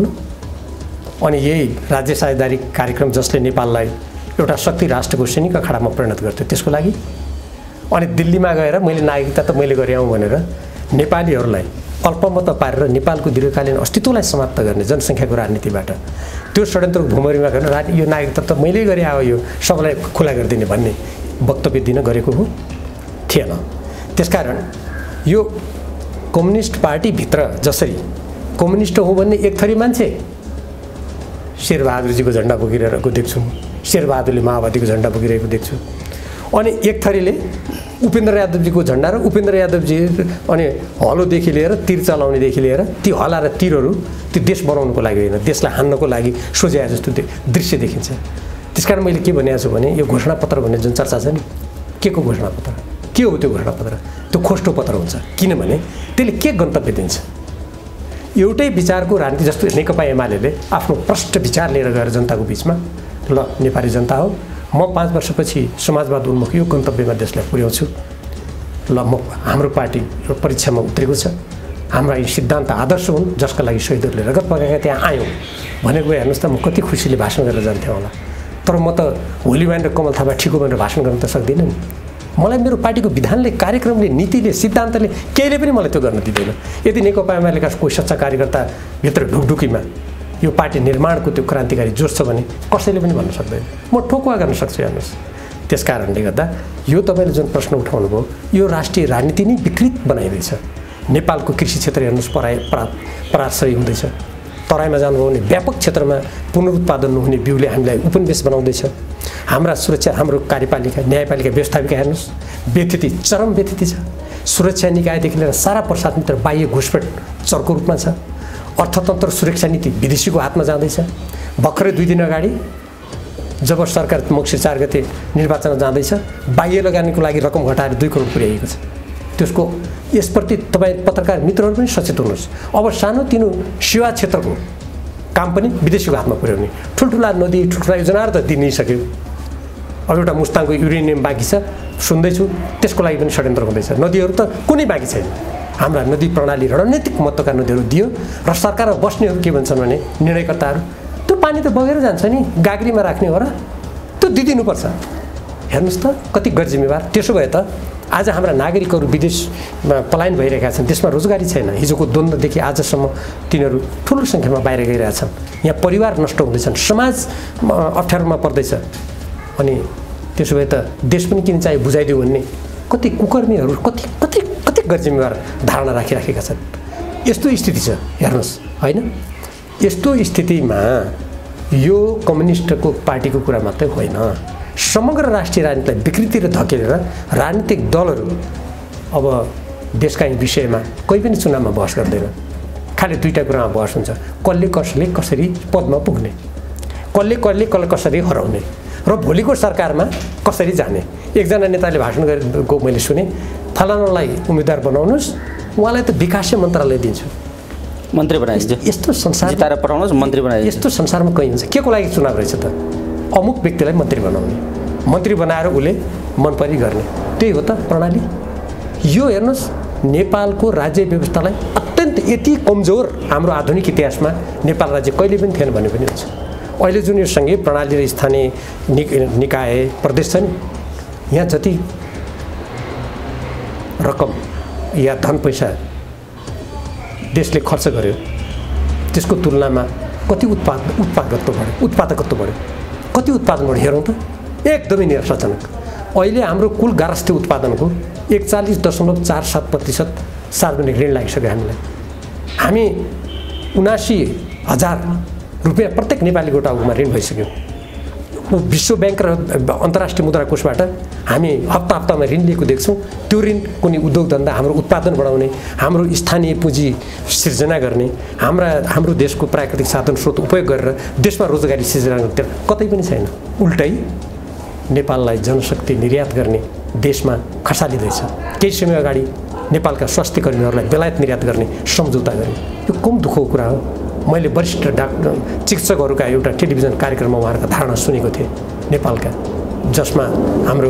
Speaker 1: अनि यही राज्य साझेदारी कार्यक्रम जसले नेपाललाई एउटा शक्ति राष्ट्रको सैनिक अखाडामा परिणत गर्थ्यो त्यसको लागि। अनि दिल्लीमा गएर मैले नागरिकता त मैले गरे आउँ भनेर नेपालीहरूलाई अल्पमत पारेर नेपालको दीर्घकालीन अस्तित्वलाई समाप्त गर्ने जनसङ्ख्याको राजनीतिबाट त्यो षड्यन्त्रको भुमरीमा गएर रा यो नागरिकता त मैले गरे आयो, यो सबैलाई खुला गरिदिने भन्ने वक्तव्य दिन गरेको हो थिएन। त्यसकारण यो कम्युनिस्ट पार्टीभित्र जसरी कम्युनिस्ट हो भन्ने एक थरी मान्छे शेरबहादुरजीको झन्डा बोकिरहेको देख्छु, शेरबहादुरले माओवादीको झन्डा बोकिरहेको देख्छु, अनि एक थरीले उपेन्द्र यादवजीको झन्डा र उपेन्द्र यादवजी अनि हलोदेखि लिएर तीर चलाउनेदेखि लिएर ती हला र तीरहरू त्यो देश बनाउनुको लागि होइन, देशलाई हान्नको लागि सोझ्याए जस्तो दृश्य देखिन्छ। त्यसकारण मैले के भनेको छु भने यो घोषणापत्र भन्ने जुन चर्चा छ नि, के को घोषणापत्र, के हो त्यो घोषणापत्र? त्यो खोस्टो पत्र हुन्छ, किनभने त्यसले के गन्तव्य दिन्छ? एउटै विचारको राजनीति जस्तो नेकपा एमाले आफ्नो प्रष्ट विचार लिएर गएर जनताको बिचमा, ल नेपाली जनता हो, म पाँच वर्षपछि समाजवाद उन्मुख यो गन्तव्यमा देशलाई पुर्याउँछु, ल म हाम्रो पार्टी यो परीक्षामा उत्रेको छ, हाम्रा यी सिद्धान्त आदर्श हुन् जसका लागि शहीदहरूले रगत बगाएका त्यहाँ आयौँ भनेको हेर्नुहोस् त म कति खुसीले भाषण गरेर जान्थेँ होला। तर म त होली बहन र कमल थापा ठिको भनेर भाषण गर्न त सक्दिनँ नि। मलाई मेरो पार्टीको विधानले, कार्यक्रमले, नीतिले, सिद्धान्तले केहीले पनि मलाई त्यो गर्न दिँदैन। यदि नेकपा एमालेका कोही सच्चा कार्यकर्ता भित्र ढुकढुकीमा यो पार्टी निर्माणको त्यो क्रान्तिकारी जोस छ भने कसैले पनि भन्न सक्दैन, म ठोकुवा गर्न सक्छु। हेर्नुहोस्, त्यस कारणले गर्दा यो तपाईँले जुन प्रश्न उठाउनु भयो यो राष्ट्रिय राजनीति नै विकृत बनाइदिन्छ। नेपालको कृषि क्षेत्र हेर्नुहोस् पराय परा पराश्रय हुँदैछ, तराईमा जानुभयो भने व्यापक क्षेत्रमा पुनरुत्पादन नहुने बिउले हामीलाई उपनिवेश बनाउँदैछ। हाम्रा सुरक्षा, हाम्रो कार्यपालिका, न्यायपालिका, व्यवस्थापिका हेर्नुहोस् व्यथिति, चरम व्यथिति छ। सुरक्षा निकायदेखि लिएर सारा प्रशासनभित्र बाह्य घुसपेट चर्को रूपमा छ। अर्थतन्त्र सुरक्षा नीति विदेशीको हातमा जाँदैछ। भर्खरै दुई दिन अगाडि जब सरकार मक्सिर चार गते निर्वाचन जाँदैछ, बाह्य लगानीको लागि रकम घटाएर दुई करोड पुर्याएको छ। त्यसको यसप्रति तपाईँ पत्रकार मित्रहरू पनि सचेत हुनुहोस्। अब सानोतिनो सेवा क्षेत्रको काम पनि विदेशीको हातमा पुर्याउने, ठुल्ठुला नदी, ठुल्ठुला योजनाहरू त दिइसक्यो। अब एउटा मुस्ताङको युरेनियम बाँकी छ सुन्दैछु, त्यसको लागि पनि षड्यन्त्र हुँदैछ। नदीहरू त कुनै बाँकी छैन। हाम्रा नदी प्रणाली रणनीतिक महत्त्वका नदीहरू दियो र सरकारमा बस्नेहरू के भन्छन् भने निर्णयकर्ताहरू त्यो पानी त बगेर जान्छ नि, गाग्रीमा राख्ने हो र त्यो दिइदिनुपर्छ। हेर्नुहोस् त कति गैरजिम्मेवार। त्यसो भए त आज हाम्रा नागरिकहरू विदेशमा पलायन भइरहेका छन्, त्यसमा रोजगारी छैन। हिजोको द्वन्द्वदेखि आजसम्म तिनीहरू ठुलो सङ्ख्यामा बाहिर गइरहेछन्। यहाँ परिवार नष्ट हुँदैछन्, समाज अप्ठ्यारोमा पर्दैछ। अनि त्यसो भए त देश पनि किन चाहिँ बुझाइदियो भन्ने कति कुकर्मीहरू कति कति कति गैरजिम्मेवार धारणा राखिराखेका छन्। यस्तो स्थिति छ हेर्नुहोस्, होइन? यस्तो स्थितिमा यो कम्युनिस्टको पार्टीको कुरा मात्रै होइन, समग्र राष्ट्रिय राजनीतिलाई विकृति र धकेलेर राजनीतिक दलहरू अब देशका यी विषयमा कोही पनि चुनावमा बहस गर्दैन। खालि दुईवटा कुरामा बहस हुन्छ, कसले कसले कसरी पदमा पुग्ने, कसले कसले कसले कसरी हराउने र भोलिको सरकारमा कसरी जाने। एकजना नेताले भाषण गरेको मैले सुने, फलानालाई उम्मेदवार बनाउनुहोस्, उहाँलाई त विकासीय मन्त्रालय दिन्छु,
Speaker 2: मन्त्री बनाइदिन्छु।
Speaker 1: यस्तो संसार
Speaker 2: जिताएर पठाउनुहोस्, मन्त्री बनाइदिन्छु।
Speaker 1: यस्तो संसारमा कहीँ हुन्छ? के को लागि चुनाव रहेछ त? अमुक व्यक्तिलाई मन्त्री बनाउने, मन्त्री बनाएर उसले मनपरी गर्ने, त्यही हो त प्रणाली। यो हेर्नुहोस्, नेपालको राज्य व्यवस्थालाई अत्यन्त यति कमजोर हाम्रो आधुनिक इतिहासमा नेपाल राज्य कहिले पनि थिएन भने पनि हुन्छ। अहिले जुन यो सङ्घीय प्रणाली र स्थानीय निकाय प्रदेश छ नि, यहाँ जति रकम या धन पैसा देशले खर्च गर्यो त्यसको तुलनामा कति उत्पाद उत्पादकत्व बढ्यो उत्पादकत्व बढ्यो कति उत्पादन बढ्यो हेरौँ त, एकदमै निराशाजनक। अहिले हाम्रो कुल गारस्थ्य उत्पादनको एकचालिस दशमलव चार सात प्रतिशत सार्वजनिक ऋण लागिसक्यो हामीलाई। हामी उनासी हजार रुपियाँ प्रत्येक नेपालीको टाउकोमा ऋण भइसक्यो। विश्व ब्याङ्क र अन्तर्राष्ट्रिय मुद्रा कोषबाट हामी हप्ता हप्तामा ऋण लिएको देख्छौँ। त्यो ऋण कुनै उद्योग धन्दा हाम्रो उत्पादन बढाउने, हाम्रो स्थानीय पुँजी सिर्जना गर्ने, हाम्रा हाम्रो देशको प्राकृतिक साधन स्रोत उपयोग गरेर देशमा रोजगारी सिर्जना गर्ने कतै पनि छैन। उल्टै नेपाललाई जनशक्ति निर्यात गर्ने देशमा खसालिँदैछ। केही समय अगाडि नेपालका स्वास्थ्य कर्मीहरूलाई बेलायत निर्यात गर्ने सम्झौता गरे। यो कम दुःखको कुरा हो। मैले वरिष्ठ डाक्टर चिकित्सकहरूका एउटा टेलिभिजन कार्यक्रममा उहाँहरूका धारणा सुनेको थिएँ नेपालका, जसमा हाम्रो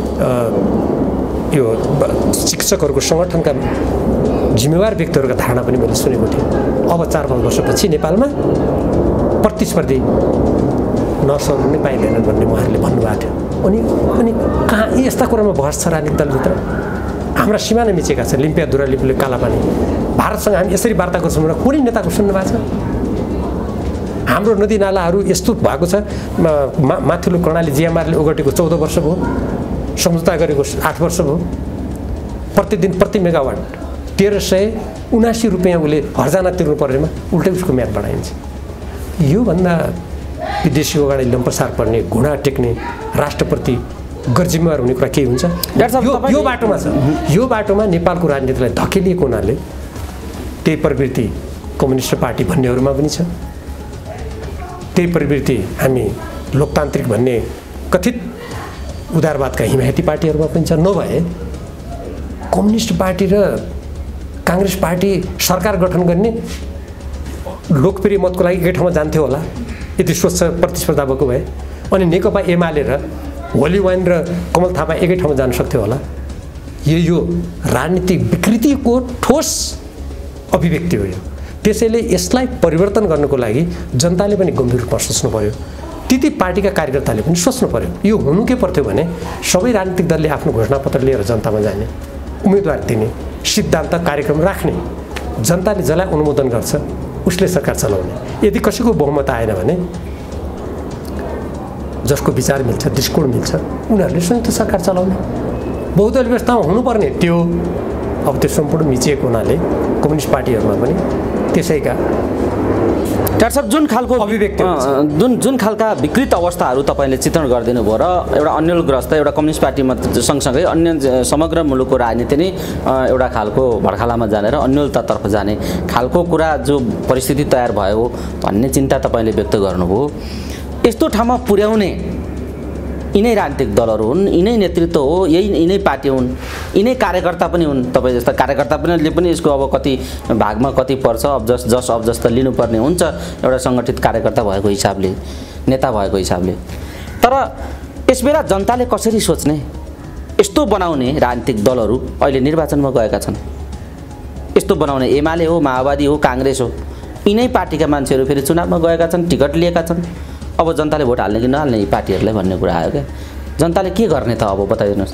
Speaker 1: यो चिकित्सकहरूको सङ्गठनका जिम्मेवार व्यक्तिहरूका धारणा पनि मैले सुनेको थिएँ। अब चार पाँच वर्षपछि नेपालमा प्रतिस्पर्धी नर्सहरू नै पाइँदैनन् भन्ने उहाँहरूले भन्नुभएको थियो। अनि अनि कहाँ यस्ता कुरामा बहस छ राजनीतिक दलभित्र? हाम्रा सिमाना मिचेका छन्, लिम्पिया दुरालिपले कालापानी। भारतसँग हामी यसरी वार्ता गर्छौँ र कुनै नेताको सुन्नु भएको छ? हाम्रो नदी नालाहरू यस्तो भएको छ, मा माथिल्लो कर्णाली जिएमआरले ओगटेको चौध वर्ष भयो, सम्झौता गरेको आठ वर्ष भयो। प्रतिदिन प्रति मेगावाट तेह्र सय उनासी रुपियाँ उसले हर्जाना तिर्नु परेमा उल्टै उसको म्याद बढाइन्छ। योभन्दा विदेशीको अगाडि लम्पसार पर्ने, घुँडा टेक्ने राष्ट्रप्रति गैरजिम्मेवार हुने कुरा के हुन्छ? यो यो बाटोमा छ। यो बाटोमा नेपालको राजनीतिलाई धकेलिएको हुनाले त्यही प्रवृत्ति कम्युनिस्ट पार्टी भन्नेहरूमा पनि छ। त्यही प्रवृत्ति हामी लोकतान्त्रिक भन्ने कथित उदारवादका हिमायती पार्टीहरूमा पनि छ। नभए कम्युनिस्ट पार्टी र काङ्ग्रेस पार्टी सरकार गठन गर्ने लोकप्रिय मतको लागि एकै ठाउँमा जान्थ्यो होला यदि स्वच्छ प्रतिस्पर्धा भएको भए। अनि नेकपा एमाले र होली वाइन र कमल थापा एकै ठाउँमा जान सक्थ्यो होला। यो यो राजनीतिक विकृतिको ठोस अभिव्यक्ति हो यो। त्यसैले यसलाई परिवर्तन गर्नको लागि जनताले पनि गम्भीर रूपमा सोच्नु पर्यो, ती ती पार्टीका कार्यकर्ताले पनि सोच्नु पर्यो। यो हुनु के पर्थ्यो भने सबै राजनीतिक दलले आफ्नो घोषणापत्र लिएर जनतामा जाने, उम्मेदवार दिने, सिद्धान्त कार्यक्रम राख्ने, जनताले जसलाई अनुमोदन गर्छ उसले सरकार चलाउने। यदि कसैको बहुमत आएन भने जसको विचार मिल्छ, दृष्टिकोण मिल्छ, उनीहरूले संयुक्त सरकार चलाउने। बहुदलीय व्यवस्थामा हुनुपर्ने त्यो अब त्यो सम्पूर्ण मिचिएको हुनाले कम्युनिस्ट पार्टीहरूमा पनि त्यसैका
Speaker 2: डाक्टर साहब जुन खालको
Speaker 1: अभिव्यक्ति
Speaker 2: जुन जुन खालका विकृत अवस्थाहरू तपाईँले चित्रण गरिदिनु भयो र एउटा अन्यलग्रस्त एउटा कम्युनिस्ट पार्टीमा सँगसँगै अन्य समग्र मुलुकको राजनीति नै एउटा खालको भड्खालामा जाने र अन्यलतातर्फ जाने खालको कुरा जो परिस्थिति तयार भयो भन्ने चिन्ता तपाईँले व्यक्त गर्नुभयो। यस्तो ठाउँमा पुर्याउने यिनै राजनीतिक दलहरू हुन्, यिनै नेतृत्व हो, यही यिनै पार्टी हुन्, यिनै कार्यकर्ता पनि हुन्। तपाईँ जस्ता कार्यकर्ता पनि पनि यसको अब कति भागमा कति पर्छ, अब जस जस अब जस्तो लिनुपर्ने हुन्छ एउटा सङ्गठित कार्यकर्ता भएको हिसाबले, नेता भएको हिसाबले। तर यसबेला जनताले कसरी सोच्ने? यस्तो बनाउने राजनीतिक दलहरू अहिले निर्वाचनमा गएका छन्। यस्तो बनाउने एमाले हो, माओवादी हो, काङ्ग्रेस हो, यिनै पार्टीका मान्छेहरू फेरि चुनावमा गएका छन्, टिकट लिएका छन्। अब जनताले भोट हाल्ने कि नहाल्ने यी पार्टीहरूलाई भन्ने कुरा आयो क्या। जनताले के गर्ने त अब बताइदिनुहोस् त?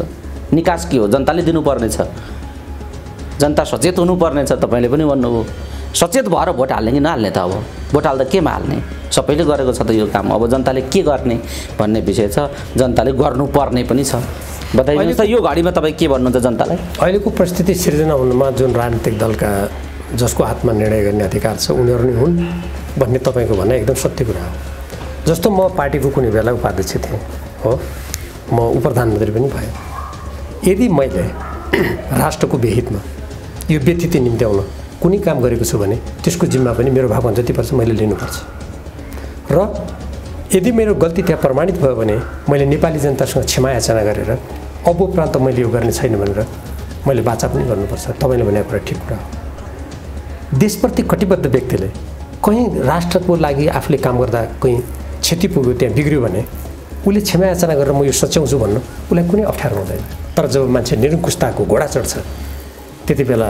Speaker 2: निकास के हो जनताले दिनुपर्ने छ जनता सचेत हुनुपर्ने छ तपाईँले पनि भन्नुभयो सचेत भएर भोट हाल्ने कि नहाल्ने त अब भोट हाल्दा केमा हाल्ने सबैले गरेको छ त यो काम अब जनताले के गर्ने भन्ने विषय छ जनताले गर्नुपर्ने पनि छ बताइदिनुहोस् त यो घडीमा तपाईँ के भन्नुहुन्छ जनतालाई
Speaker 1: अहिलेको परिस्थिति सिर्जना हुनुमा जुन राजनीतिक दलका जसको हातमा निर्णय गर्ने अधिकार छ उनीहरू नै हुन् भन्ने तपाईँको भनाइ एकदम सत्य कुरा हो जस्तो म पार्टीको कुनै बेला उपाध्यक्ष थिएँ हो म उपप्रधानमन्त्री पनि भएँ यदि मैले राष्ट्रको बेहितमा यो व्यतिथि निम्त्याउन कुनै काम गरेको छु भने त्यसको जिम्मा पनि मेरो भागमा जति पर्छ मैले लिनुपर्छ र यदि मेरो गल्ती त्यहाँ प्रमाणित भयो भने मैले नेपाली जनतासँग क्षमा याचना गरेर अब उपरान्त मैले यो गर्ने छैन भनेर मैले वाचा पनि गर्नुपर्छ तपाईँले भनेको कुरा ठिक कुरा हो देशप्रति कटिबद्ध व्यक्तिले कहीँ राष्ट्रको लागि आफूले काम गर्दा कहीँ क्षति पुग्यो त्यहाँ बिग्रियो भने उसले क्षमा याचना गरेर म यो सच्याउँछु भन्नु उसलाई कुनै अप्ठ्यारो हुँदैन तर जब मान्छे निरङ्कुशताको घोडा चढ्छ त्यति बेला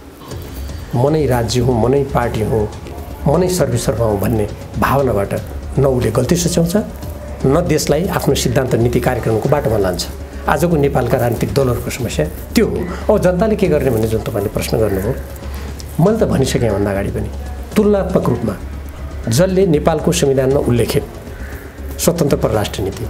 Speaker 1: म नै राज्य हुँ म नै पार्टी हुँ म नै सर्वसर्वा हुँ भन्ने भावनाबाट न उसले गल्ती सच्याउँछ न देशलाई आफ्नो सिद्धान्त नीति कार्यक्रमको बाटोमा लान्छ आजको नेपालका राजनीतिक दलहरूको समस्या त्यो हो अब जनताले के गर्ने भन्ने जुन तपाईँले प्रश्न गर्नुभयो मैले त भनिसकेँ भन्दा अगाडि पनि तुलनात्मक रूपमा जसले नेपालको संविधानमा उल्लेखित स्वतन्त्र परराष्ट्र नीति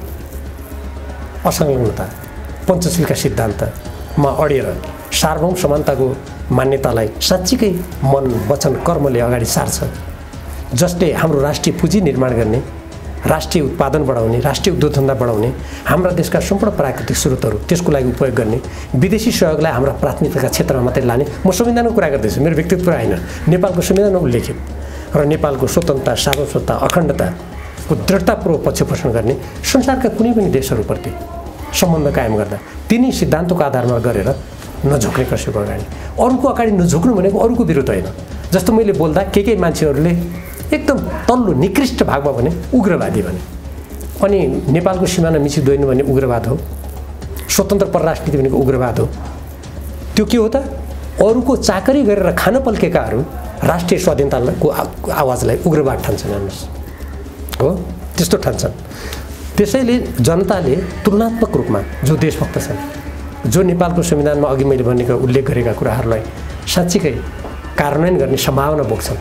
Speaker 1: असंलग्नता पञ्चशीलका सिद्धान्तमा अडेर सार्वभौम समानताको मान्यतालाई साँच्चीकै मन वचन कर्मले अगाडि सार्छ जसले हाम्रो राष्ट्रिय पुँजी निर्माण गर्ने राष्ट्रिय उत्पादन बढाउने राष्ट्रिय उद्योग धन्दा बढाउने हाम्रा देशका सम्पूर्ण प्राकृतिक स्रोतहरू त्यसको लागि उपयोग गर्ने विदेशी सहयोगलाई हाम्रा प्राथमिकताका क्षेत्रमा मात्रै लाने म संविधानको कुरा गर्दैछु मेरो व्यक्तिगत कुरा होइन नेपालको संविधानमा उल्लेखित र नेपालको स्वतन्त्रता सार्वभौमता अखण्डताको दृढतापूर्वक पक्ष पोषण गर्ने संसारका कुनै पनि देशहरूप्रति सम्बन्ध कायम गर्दा तिनी सिद्धान्तको आधारमा गरेर नझुक्ने कसैको अगाडि अरूको अगाडि नझुक्नु भनेको अरूको विरुद्ध होइन जस्तो मैले बोल्दा के के मान्छेहरूले एकदम तल्लो निकृष्ट भागमा भने उग्रवादी भने अनि नेपालको सिमाना मिचिँदैन भने उग्रवाद हो स्वतन्त्र परराष्ट्र नीति भनेको उग्रवाद हो त्यो के हो त अरूको चाकरी गरेर खान पल्केकाहरू राष्ट्रिय स्वाधीनताको आवाजलाई उग्रवाद ठान्छन् हेर्नुहोस् हो त्यस्तो ठान्छन् त्यसैले जनताले तुलनात्मक रूपमा जो देशभक्त छन् जो नेपालको संविधानमा अघि मैले भनेको उल्लेख गरेका कुराहरूलाई साँच्चीकै कार्यान्वयन गर्ने सम्भावना बोक्छन्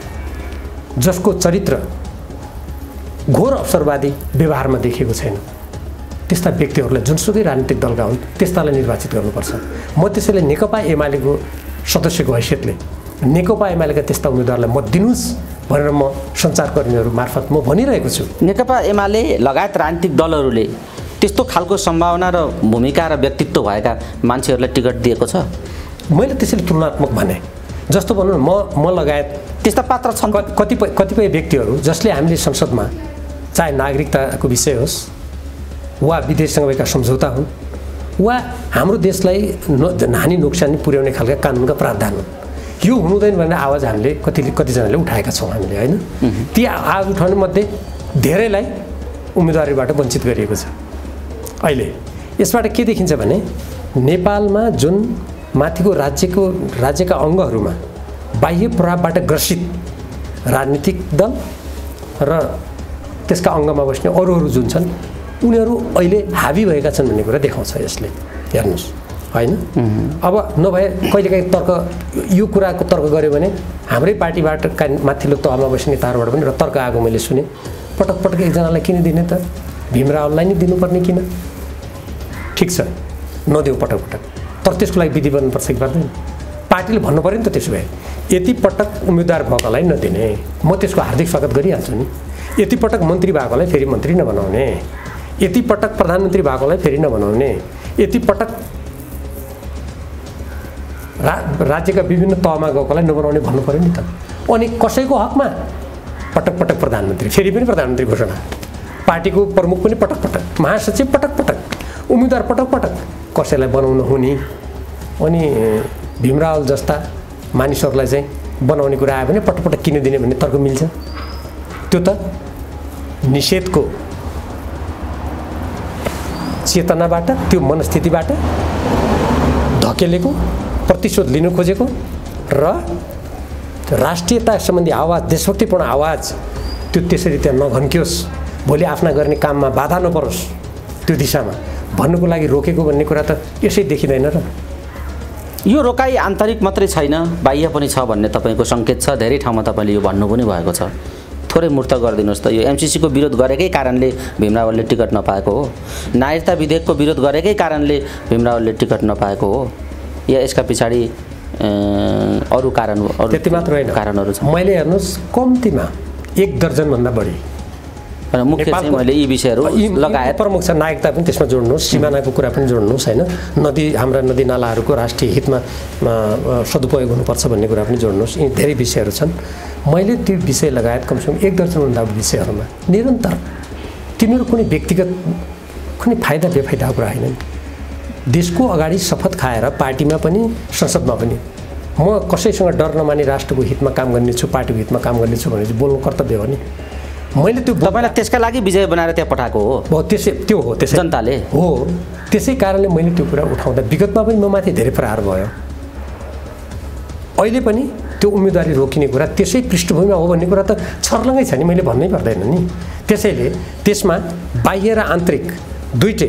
Speaker 1: जसको चरित्र घोर अवसरवादी व्यवहारमा देखिएको छैन त्यस्ता व्यक्तिहरूलाई जुनसुकै राजनीतिक दलका हुन् त्यस्तालाई निर्वाचित गर्नुपर्छ म त्यसैले नेकपा एमालेको सदस्यको हैसियतले नेकपा एमालेका त्यस्ता उम्मेदवारलाई मत दिनुहोस् भनेर म सञ्चारकर्मीहरू मार्फत म भनिरहेको छु
Speaker 2: नेकपा एमाले लगायत राजनीतिक दलहरूले त्यस्तो खालको सम्भावना र भूमिका र व्यक्तित्व भएका मान्छेहरूलाई टिकट दिएको छ
Speaker 1: मैले त्यसैले तुलनात्मक भने जस्तो भनौँ म म लगायत
Speaker 2: त्यस्ता पात्र छन्
Speaker 1: कतिपय कतिपय व्यक्तिहरू जसले हामीले संसदमा चाहे नागरिकताको विषय होस् वा विदेशसँग भएका सम्झौता हुन् वा हाम्रो देशलाई हानि नोक्सानी पुर्याउने खालका कानुनका प्रावधान हुन् यो हुनुहुँदैन भन्ने आवाज हामीले कति कतिजनाले उठाएका छौँ हामीले होइन ती आवाज उठाउने मध्ये धेरैलाई उम्मेदवारीबाट वञ्चित गरिएको छ अहिले यसबाट के देखिन्छ भने नेपालमा जुन माथिको राज्यको राज्यका अङ्गहरूमा बाह्य प्रभावबाट ग्रसित राजनीतिक दल र त्यसका अङ्गमा बस्ने अरू अरू जुन छन् उनीहरू अहिले हाबी भएका छन् भन्ने कुरा देखाउँछ यसले हेर्नुहोस् होइन अब नभए कहिलेकाहीँ तर्क यो कुराको तर्क गऱ्यो भने हाम्रै पार्टीबाट का माथिल्लो तहमा बस्ने नेताहरूबाट पनि र तर्क आएको मैले सुने पटक पटक एकजनालाई किन दिने त भीमरावलाई नै दिनुपर्ने किन ठिक छ नदेऊ पटक पटक तर त्यसको लागि विधि बन्नुपर्छ कि पर्दैन पार्टीले भन्नु पऱ्यो नि त त्यसो भए यति पटक उम्मेदवार भएकोलाई नदिने म त्यसको हार्दिक स्वागत गरिहाल्छु नि यति पटक मन्त्री भएकोलाई फेरि मन्त्री नबनाउने यति पटक प्रधानमन्त्री भएकोलाई फेरि नबनाउने यति पटक रा राज्यका विभिन्न तहमा गएकोलाई नबनाउने भन्नु पऱ्यो नि त अनि कसैको हकमा पटक पटक प्रधानमन्त्री फेरि पनि प्रधानमन्त्री घोषणा पार्टीको प्रमुख पनि पटक पटक महासचिव पटक पटक उम्मेदवार पटक पटक कसैलाई बनाउन हुने अनि भीमरावल जस्ता मानिसहरूलाई चाहिँ बनाउने कुरा आयो भने पटक पटक किन दिने भन्ने तर्क मिल्छ त्यो त निषेधको चेतनाबाट त्यो मनस्थितिबाट धकेलेको प्रतिशोध लिन खोजेको र राष्ट्रियता सम्बन्धी आवाज देशभक्तिपूर्ण आवाज त्यो त्यसरी त्यहाँ नघन्कियोस् भोलि आफ्ना गर्ने काममा बाधा नपरोस् त्यो दिशामा भन्नुको लागि रोकेको भन्ने कुरा त यसै देखिँदैन र।
Speaker 2: यो रोकाइ आन्तरिक मात्रै छैन, बाह्य पनि छ भन्ने तपाईँको सङ्केत छ। धेरै ठाउँमा तपाईँले यो भन्नु पनि भएको छ। थोरै मूर्त गरिदिनुहोस् त। यो एमसिसीको विरोध गरेकै कारणले भीमरावले टिकट नपाएको हो, नागरिकता विधेयकको विरोध गरेकै कारणले भीमरावले टिकट नपाएको हो, या यसका पछाडि अरू कारण अरू
Speaker 1: त्यति मात्र होइन,
Speaker 2: कारणहरू छ?
Speaker 1: मैले हेर्नुहोस् कम्तीमा एक दर्जनभन्दा बढी
Speaker 2: मुख्य चाहिँ मैले यी विषयहरू लगायत
Speaker 1: प्रमुख छ। नागरिकता पनि त्यसमा जोड्नुहोस्, सिमानाको कुरा पनि जोड्नुहोस् होइन, नदी हाम्रा नदी नालाहरूको राष्ट्रिय हितमा सदुपयोग हुनुपर्छ भन्ने कुरा पनि जोड्नुहोस्। यी धेरै विषयहरू छन्। मैले त्यो विषय लगायत कमसेकम एक दर्जनभन्दा विषयहरूमा निरन्तर तिनीहरू कुनै व्यक्तिगत कुनै फाइदा बेफाइदाको कुरा होइन। देशको अगाडि शपथ खाएर पार्टीमा पनि संसदमा पनि म कसैसँग डर नमानी राष्ट्रको हितमा काम गर्नेछु, पार्टीको हितमा काम गर्नेछु भने चाहिँ बोल्नु कर्तव्य हो नि। मैले त्यो
Speaker 2: तपाईँलाई त्यसका लागि विजय बनाएर त्यहाँ पठाएको हो?
Speaker 1: त्यसै त्यो हो, त्यसै
Speaker 2: जनताले
Speaker 1: हो। त्यसै कारणले मैले त्यो कुरा उठाउँदा विगतमा पनि म माथि धेरै प्रहार भयो। अहिले पनि त्यो उम्मेदवारी रोकिने कुरा त्यसै पृष्ठभूमिमा हो भन्ने कुरा त छर्लङ्गै छ नि, मैले भन्नै पर्दैन नि। त्यसैले त्यसमा बाह्य र आन्तरिक दुईटै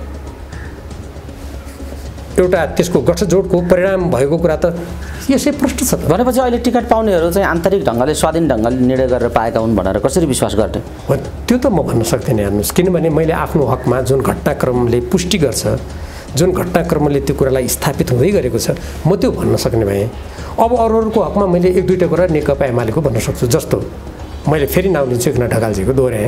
Speaker 1: एउटा त्यसको गठजोडको परिणाम भएको कुरा त यसै प्रष्ट छ।
Speaker 2: भनेपछि अहिले टिकट पाउनेहरू चाहिँ आन्तरिक ढङ्गले स्वाधीन ढङ्गले निर्णय गरेर पाएका हुन् भनेर कसरी विश्वास गर्ने?
Speaker 1: त्यो त म भन्न सक्दिनँ। हेर्नुहोस्, किनभने मैले आफ्नो हकमा जुन घटनाक्रमले पुष्टि गर्छ, जुन घटनाक्रमले त्यो कुरालाई स्थापित हुँदै गरेको छ, म त्यो भन्न सक्ने भएँ। अब अरूहरूको हकमा मैले एक दुईवटा कुरा नेकपा एमालेको भन्न सक्छु। जस्तो मैले फेरि नाउँ लिन्छु एकनाथ ढकालजीको, दोहोऱ्याएँ।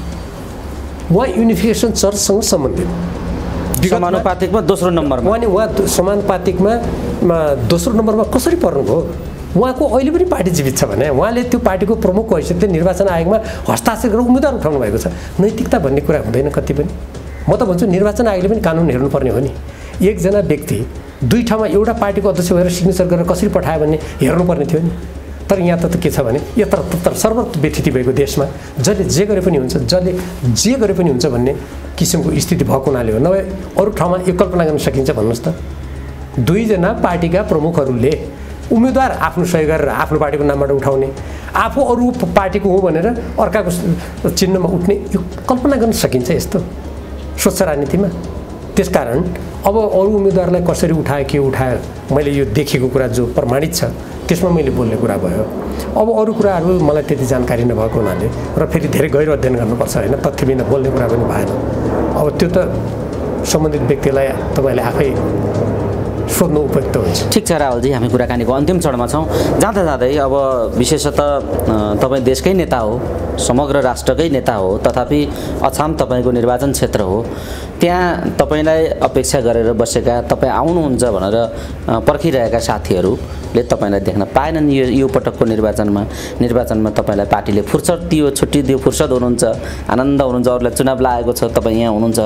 Speaker 1: उहाँ युनिफिकेसन चर्चसँग सम्बन्धित
Speaker 2: समानुपातिकमा दोस्रो नम्बरमा,
Speaker 1: उहाँ नि उहाँ समानुपातिकमा दोस्रो नम्बरमा कसरी पर्नुभयो? उहाँको अहिले पनि पार्टी जीवित छ भने उहाँले त्यो पार्टीको प्रमुख हैसियतले निर्वाचन आयोगमा हस्ताक्षर गरेर उम्मेदवार उठाउनु भएको छ। नैतिकता भन्ने कुरा हुँदैन कति पनि। म त भन्छु निर्वाचन आयोगले पनि कानुन हेर्नुपर्ने हो नि। एकजना व्यक्ति दुई ठाउँमा एउटा पार्टीको अध्यक्ष भएर सिग्नेचर गरेर कसरी पठायो भन्ने हेर्नुपर्ने थियो नि। तर यहाँ त के छ भने यत्र तत्र सर्वत्र व्यथिति भएको देशमा जसले जे गरे पनि हुन्छ, जसले जे गरे पनि हुन्छ भन्ने किसिमको स्थिति भएको हुनाले हो। नभए अरू ठाउँमा यो कल्पना गर्न सकिन्छ भन्नुहोस् त? दुईजना पार्टीका प्रमुखहरूले उम्मेदवार आफ्नो सही गरेर आफ्नो पार्टीको नामबाट उठाउने, आफू अरू पार्टीको हो भनेर अर्काको चिन्हमा उठ्ने, यो कल्पना गर्न सकिन्छ यस्तो स्वच्छ राजनीतिमा? त्यसकारण अब अरू उम्मेदवारलाई कसरी उठायो के उठायो मैले यो देखेको कुरा जो प्रमाणित छ त्यसमा मैले बोल्ने कुरा भयो। अब अरू कुराहरू मलाई त्यति जानकारी नभएको हुनाले र फेरि धेरै गहिरो अध्ययन गर्नुपर्छ होइन, तथ्यबिना बोल्ने कुरा पनि भएन। अब त्यो त सम्बन्धित व्यक्तिलाई तपाईँले आफै सोध्नु उपयुक्त हुन्छ।
Speaker 2: ठिक छ राहुलजी, हामी कुराकानीको अन्तिम चरणमा छौँ। जाँदा जाँदै अब विशेषतः तपाईँ देशकै नेता हो, समग्र राष्ट्रकै नेता हो, तथापि अछाम तपाईँको निर्वाचन क्षेत्र हो। त्यहाँ तपाईँलाई अपेक्षा गरेर बसेका, तपाईँ आउनुहुन्छ भनेर पर्खिरहेका साथीहरूले तपाईँलाई देख्न पाएनन् यो यो पटकको निर्वाचनमा। निर्वाचनमा तपाईँलाई पार्टीले फुर्सद दियो, छुट्टी दियो, फुर्सद हुनुहुन्छ, आनन्द हुनुहुन्छ, अरूलाई चुनाव लागेको छ, तपाईँ यहाँ हुनुहुन्छ।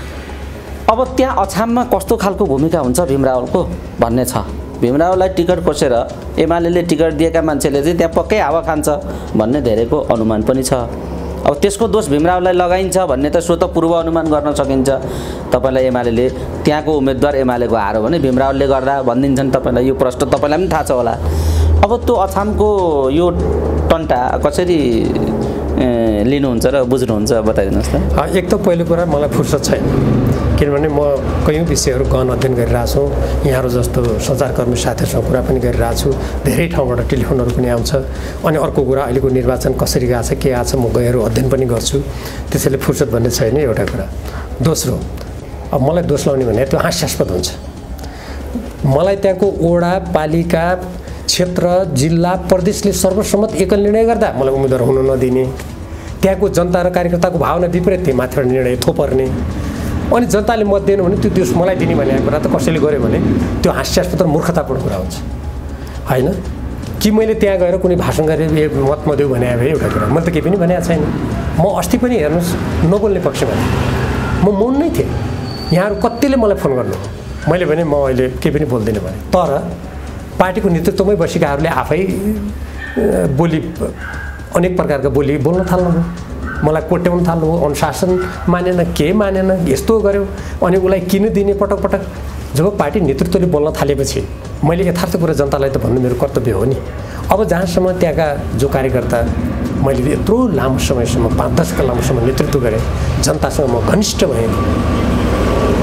Speaker 2: अब त्यहाँ अछाममा कस्तो खालको भूमिका हुन्छ भीमरावलको भन्ने छ। भीमरावलाई टिकट खोसेर एमाले टिकट दिएका मान्छेले चाहिँ त्यहाँ पक्कै हावा खान्छ भन्ने धेरैको अनुमान पनि छ। अब त्यसको दोष भीमरावलाई लगाइन्छ भन्ने त स्वतः पूर्व अनुमान गर्न सकिन्छ। तपाईँलाई एमाले त्यहाँको उम्मेदवार एमालेको हारो भने भीमरावले गर्दा भनिदिन्छन् तपाईँलाई। यो प्रश्न तपाईँलाई पनि थाहा छ होला। अब त्यो अछामको यो टन्टा कसरी लिनुहुन्छ र बुझ्नुहुन्छ बताइदिनुहोस् त।
Speaker 1: एक त पहिलो कुरा मलाई फुर्सद छैन, किनभने म कयौँ विषयहरू गहन अध्ययन गरिरहेको छु। यहाँहरू जस्तो सञ्चारकर्मी साथीहरूसँग कुरा पनि गरिरहेको छु, धेरै ठाउँबाट टेलिफोनहरू पनि आउँछ। अनि अर्को कुरा अहिलेको निर्वाचन कसरी गएको छ के आएको छ म गएर अध्ययन पनि गर्छु, त्यसैले फुर्सद भन्ने छैन एउटा कुरा। दोस्रो, अब मलाई दोष लाउने भने त्यो हास्यास्पद हुन्छ। मलाई त्यहाँको वडा पालिका क्षेत्र जिल्ला प्रदेशले सर्वसम्मत एकल निर्णय गर्दा मलाई उम्मेदवार हुन नदिने, त्यहाँको जनता र कार्यकर्ताको भावना विपरीत थिए मात्र निर्णय थोपर्ने, अनि जनताले मत दिएन भने त्यो दोष मलाई दिने भन्ने कुरा त कसैले गर्यो भने त्यो हास्यास्पद र मूर्खतापूर्ण कुरा हुन्छ होइन। कि मैले त्यहाँ गएर कुनै भाषण गरेर मत म देऊ भने भए एउटा कुरा, मैले त केही पनि भनेको छैन। म अस्ति पनि हेर्नुहोस् नबोल्ने पक्षमा म मौन नै थिएँ। यहाँहरू कतिले मलाई फोन गर्नु, मैले भने म अहिले केही पनि बोल्दिनँ भने, तर पार्टीको नेतृत्वमै बसेकाहरूले आफै बोली अनेक प्रकारका बोली बोल्न थाल्नुभयो, मलाई कोट्याउन थाल्नुभयो, अनुशासन मानेन के मानेन यस्तो गर्यो, अनि उसलाई किन दिने पटक पटक। जब पार्टी नेतृत्वले बोल्न थालेपछि मैले यथार्थ कुरा जनतालाई त भन्नु मेरो कर्तव्य हो नि। अब जहाँसम्म त्यहाँका जो कार्यकर्ता मैले यत्रो लामो समयसम्म पाँच दशक लामो समय नेतृत्व गरेँ, जनतासँग म घनिष्ठ भएँ,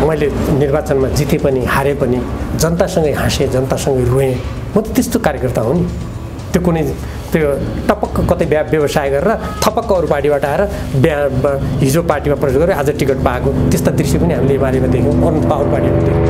Speaker 1: मैले निर्वाचनमा जिते पनि हारे पनि जनतासँगै हाँसेँ, जनतासँगै रोएँ। म त त्यस्तो कार्यकर्ता हो नि। त्यो कुनै त्यो टपक्क कतै व्या व्यवसाय गरेर थपक्क अरू पार्टीबाट आएर बिहा हिजो पार्टीमा प्रवेश गरेर आज टिकट पाएको त्यस्ता दृश्य पनि हामीले बारेमा देख्यौँ, अरू पावर पार्टीमा देख्यौँ।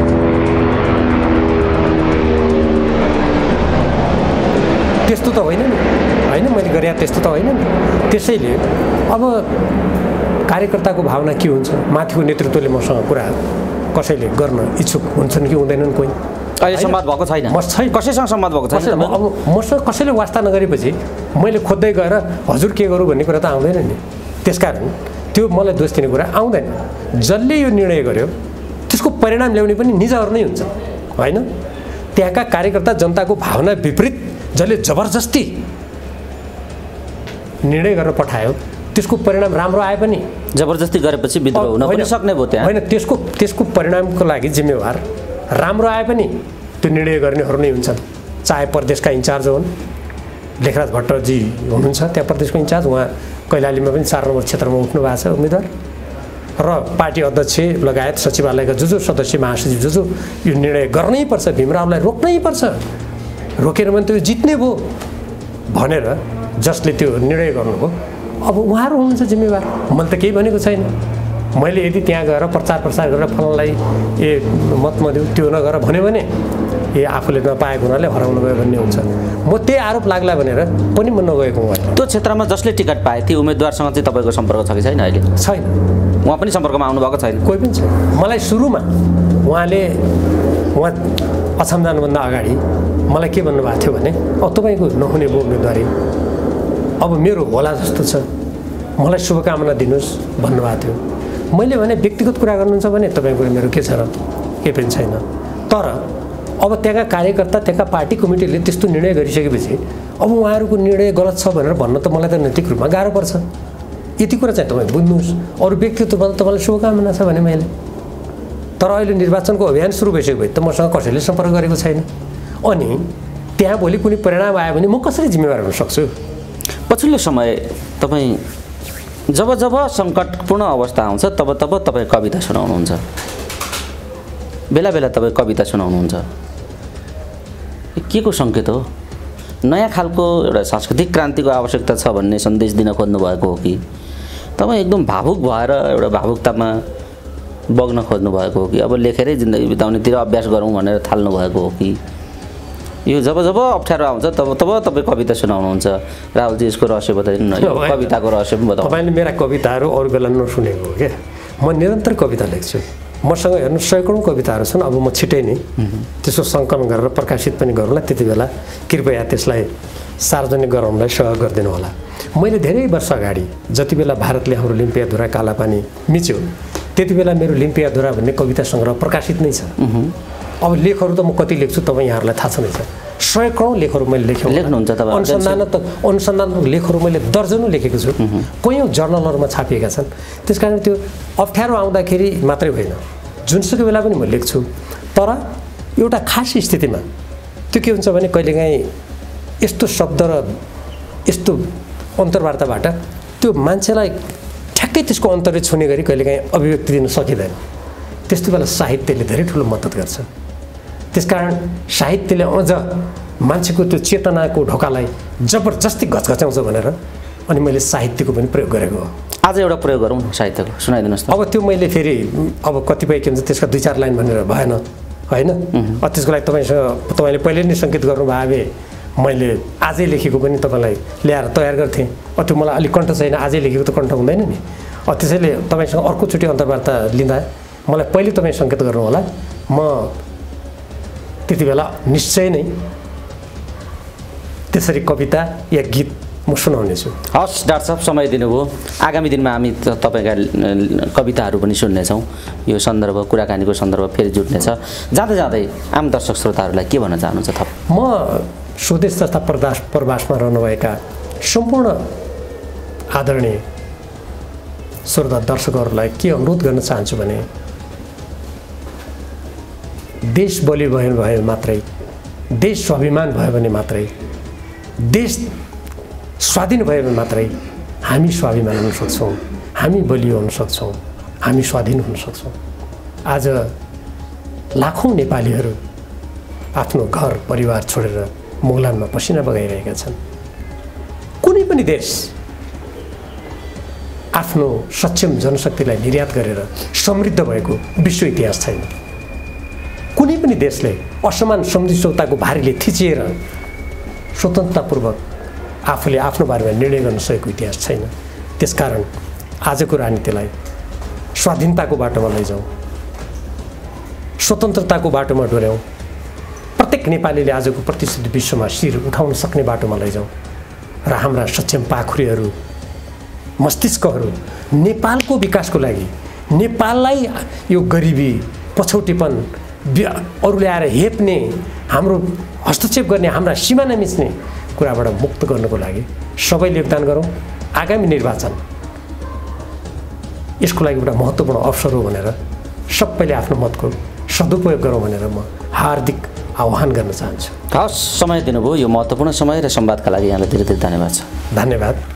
Speaker 1: त्यस्तो त होइन नि, होइन मैले गरे त्यस्तो त होइन नि। त्यसैले अब कार्यकर्ताको भावना के हुन्छ, माथिको नेतृत्वले मसँग कुरा कसैले गर्न इच्छुक हुन्छन् कि हुँदैनन् कोही?
Speaker 2: अहिले संवाद भएको छैन,
Speaker 1: म छैन,
Speaker 2: कसैसँग संवाद भएको छैन।
Speaker 1: अब मसँग कसैले वास्ता नगरेपछि मैले खोज्दै गएर हजुर के गरौँ भन्ने कुरा त आउँदैन नि। त्यसकारण त्यो मलाई दोष दिने कुरा आउँदैन। जसले यो निर्णय गर्यो त्यसको परिणाम ल्याउने पनि निजहरू नै हुन्छ, होइन? त्यहाँका कार्यकर्ता जनताको भावना विपरीत जसले जबरजस्ती निर्णय गर्न पठायो त्यसको परिणाम राम्रो आए पनि
Speaker 2: जबरजस्ती गरेपछि विद्रोह हुन पनि सक्ने भयो त्यहाँ,
Speaker 1: होइन? त्यसको त्यसको परिणामको लागि जिम्मेवार राम्रो आए पनि त्यो निर्णय गर्नेहरू नै हुन्छन्। चाहे प्रदेशका इन्चार्ज हुन्, लेखराज भट्टजी हुनुहुन्छ त्यहाँ प्रदेशको इन्चार्ज, उहाँ कैलालीमा पनि चार नम्बर क्षेत्रमा उठ्नु भएको छ उम्मेदवार, र पार्टी अध्यक्ष लगायत सचिवालयका जो जो सदस्य महासचिव जो जो यो निर्णय गर्नै पर्छ, भीमरावलाई रोक्नै पर्छ, रोकेर भने त्यो जित्ने भयो भनेर जसले त्यो निर्णय गर्नुभयो अब उहाँहरू हुनुहुन्छ जिम्मेवार। मैले त केही भनेको छैन। मैले यदि त्यहाँ गएर प्रचार प्रसार गरेर फलानलाई ए मतमा दिउँ त्यो नगर भन्यो भने ए आफूले नपाएको हुनाले हराउनु गयो भन्ने हुन्छ। म त्यही आरोप लाग्ला भनेर पनि म नगएको हुँ।
Speaker 2: त्यो क्षेत्रमा जसले टिकट पाए त्यो उम्मेदवारसँग चाहिँ तपाईँको सम्पर्क छ कि छैन? अहिले
Speaker 1: छैन,
Speaker 2: उहाँ पनि सम्पर्कमा आउनुभएको छैन?
Speaker 1: कोही पनि छैन। मलाई सुरुमा उहाँले उहाँ अछाम जानुभन्दा अगाडि मलाई के भन्नुभएको थियो भने अब तपाईँको नहुने भयो उम्मेदवारी, अब मेरो होला जस्तो छ, मलाई शुभकामना दिनुहोस् भन्नुभएको थियो। मैले भने व्यक्तिगत कुरा गर्नुहुन्छ भने तपाईँको मेरो के छ र, केही पनि छैन। तर अब त्यहाँका कार्यकर्ता त्यहाँका पार्टी कमिटीले त्यस्तो निर्णय गरिसकेपछि अब उहाँहरूको निर्णय गलत छ भनेर भन्न त मलाई त नैतिक रूपमा गाह्रो पर्छ। यति कुरा चाहिँ तपाईँ बुझ्नुहोस्। अरू व्यक्तित्वमा तपाईँलाई शुभकामना छ भने मैले, तर अहिले निर्वाचनको अभियान सुरु भइसक्यो भए त मसँग कसैले सम्पर्क गरेको छैन। अनि त्यहाँ भोलि कुनै परिणाम आयो भने म कसरी जिम्मेवार हुन सक्छु?
Speaker 2: पछिल्लो समय तपाईँ जब जब सङ्कटपूर्ण अवस्था आउँछ तब तब तपाईँ कविता सुनाउनुहुन्छ, बेला बेला तपाईँ कविता सुनाउनुहुन्छ। के को सङ्केत हो? नयाँ खालको एउटा सांस्कृतिक क्रान्तिको आवश्यकता छ भन्ने सन्देश दिन खोज्नु भएको हो कि तपाईँ एकदम भावुक भएर एउटा भावुकतामा बग्न खोज्नु भएको हो कि अब लेखेरै जिन्दगी बिताउनेतिर अभ्यास गरौँ भनेर थाल्नु भएको हो कि यो जब जब अप्ठ्यारो आउँछ तब तब तपाईँ कविता सुनाउनुहुन्छ? राहुलजी यसको रहस्य बताइदिनु न, कविताको रहस्य पनि बताउनु।
Speaker 1: तपाईँले मेरा कविताहरू अरू बेला नसुनेको हो क्या, म निरन्तर कविता लेख्छु। मसँग हेर्नु सैकडौँ कविताहरू छन्। अब म छिटै नै त्यसको सङ्कलन गरेर प्रकाशित पनि गरौँला, त्यति बेला कृपया त्यसलाई सार्वजनिक गराउनलाई सहयोग गरिदिनु होला। मैले धेरै वर्ष अगाडि जति बेला भारतले हाम्रो लिम्पियाधुरा कालापानी मिच्यो त्यति बेला मेरो लिम्पियाधुरा भन्ने कविता सङ्ग्रह प्रकाशित नै छ। अब लेखहरू त म कति लेख्छु तपाईँ यहाँहरूलाई थाहा छँदैछ। सयकौँ लेखहरू मैले लेखेँ,
Speaker 2: लेख्नुहुन्छ तपाईँ?
Speaker 1: अनुसन्धान त अनुसन्धानको लेखहरू मैले दर्जनौँ लेखेको छु, कयौँ जर्नलहरूमा छापिएका छन्। त्यस कारण त्यो अप्ठ्यारो आउँदाखेरि मात्रै होइन, जुनसुकै बेला पनि म लेख्छु। तर एउटा खास स्थितिमा त्यो के हुन्छ भने कहिलेकाहीँ यस्तो शब्द र यस्तो अन्तर्वार्ताबाट त्यो मान्छेलाई ठ्याक्कै त्यसको अन्तरले छुने गरी कहिलेकाहीँ अभिव्यक्ति दिन सकिँदैन। त्यस्तो बेला साहित्यले धेरै ठुलो मद्दत गर्छ। त्यसकारण साहित्यले अझ मान्छेको त्यो चेतनाको ढोकालाई जबरजस्ती घचघच्याउँछ भनेर अनि मैले साहित्यको पनि प्रयोग गरेको हो।
Speaker 2: आज एउटा प्रयोग गरौँ साहित्यको, सुनाइदिनुहोस्।
Speaker 1: अब त्यो मैले फेरि अब कतिपय के भन्छ त्यसका दुई चार लाइन भनेर भएन, होइन? अब त्यसको लागि तपाईँसँग तपाईँले पहिले नै सङ्केत गर्नुभयो भए मैले आजै लेखेको पनि तपाईँलाई ल्याएर तयार गर्थेँ। अब त्यो मलाई अलिक कण्ठ छैन, आजै लेखेको त कण्ठ हुँदैन नि। अब त्यसैले तपाईँसँग अर्कोचोटि अन्तर्वार्ता लिँदा मलाई पहिले तपाईँ सङ्केत गर्नु होला, म त्यति बेला निश्चय नै त्यसरी कविता या गीत म सुनाउनेछु।
Speaker 2: हस् डाक्टर साहब, समय दिनुभयो। आगामी दिनमा हामी तपाईँका कविताहरू पनि सुन्नेछौँ। यो सन्दर्भ कुराकानीको सन्दर्भ फेरि जुट्नेछ। जाँदै जाँदै आम दर्शक श्रोताहरूलाई के भन्न चाहनुहुन्छ थप?
Speaker 1: म स्वदेश तथा प्रवास प्रवासमा रहनुभएका सम्पूर्ण आदरणीय श्रोता दर्शकहरूलाई के अनुरोध गर्न चाहन्छु भने देश बलि भयो भने मात्रै, देश स्वाभिमान भयो भने मात्रै, देश स्वाधीन भयो भने मात्रै हामी स्वाभिमान हुन सक्छौँ, हामी बलियो हुन सक्छौँ, हामी स्वाधीन हुन सक्छौँ। आज लाखौँ नेपालीहरू आफ्नो घर परिवार छोडेर मोगलानमा पसिना बगाइरहेका छन्। कुनै पनि देश आफ्नो सक्षम जनशक्तिलाई निर्यात गरेर समृद्ध भएको विश्व इतिहास छैन। कुनै पनि देशले असमान समुद्री सौताको भारीले थिचिएर स्वतन्त्रतापूर्वक आफूले आफ्नो बारेमा निर्णय गर्न सकेको इतिहास छैन। त्यसकारण आजको राजनीतिलाई स्वाधीनताको बाटोमा लैजाउँ, स्वतन्त्रताको बाटोमा डोर्याउँ, प्रत्येक नेपालीले आजको प्रतिष्ठित विश्वमा शिर उठाउन सक्ने बाटोमा लैजाउँ र हाम्रा सक्षम पाखुरीहरू मस्तिष्कहरू नेपालको विकासको लागि, नेपाललाई यो गरिबी पछौटेपन अरूले आएर हेप्ने, हाम्रो हस्तक्षेप गर्ने, हाम्रा सीमा नमिच्ने कुराबाट मुक्त गर्नको लागि सबैले योगदान गरौँ। आगामी निर्वाचन यसको लागि एउटा महत्त्वपूर्ण अवसर हो भनेर सबैले आफ्नो मतको सदुपयोग गरौँ भनेर म हार्दिक आह्वान गर्न चाहन्छु।
Speaker 2: हवस्, समय दिनुभयो, यो महत्त्वपूर्ण समय र संवादका लागि यहाँलाई धेरै धेरै धन्यवाद छ।
Speaker 1: धन्यवाद।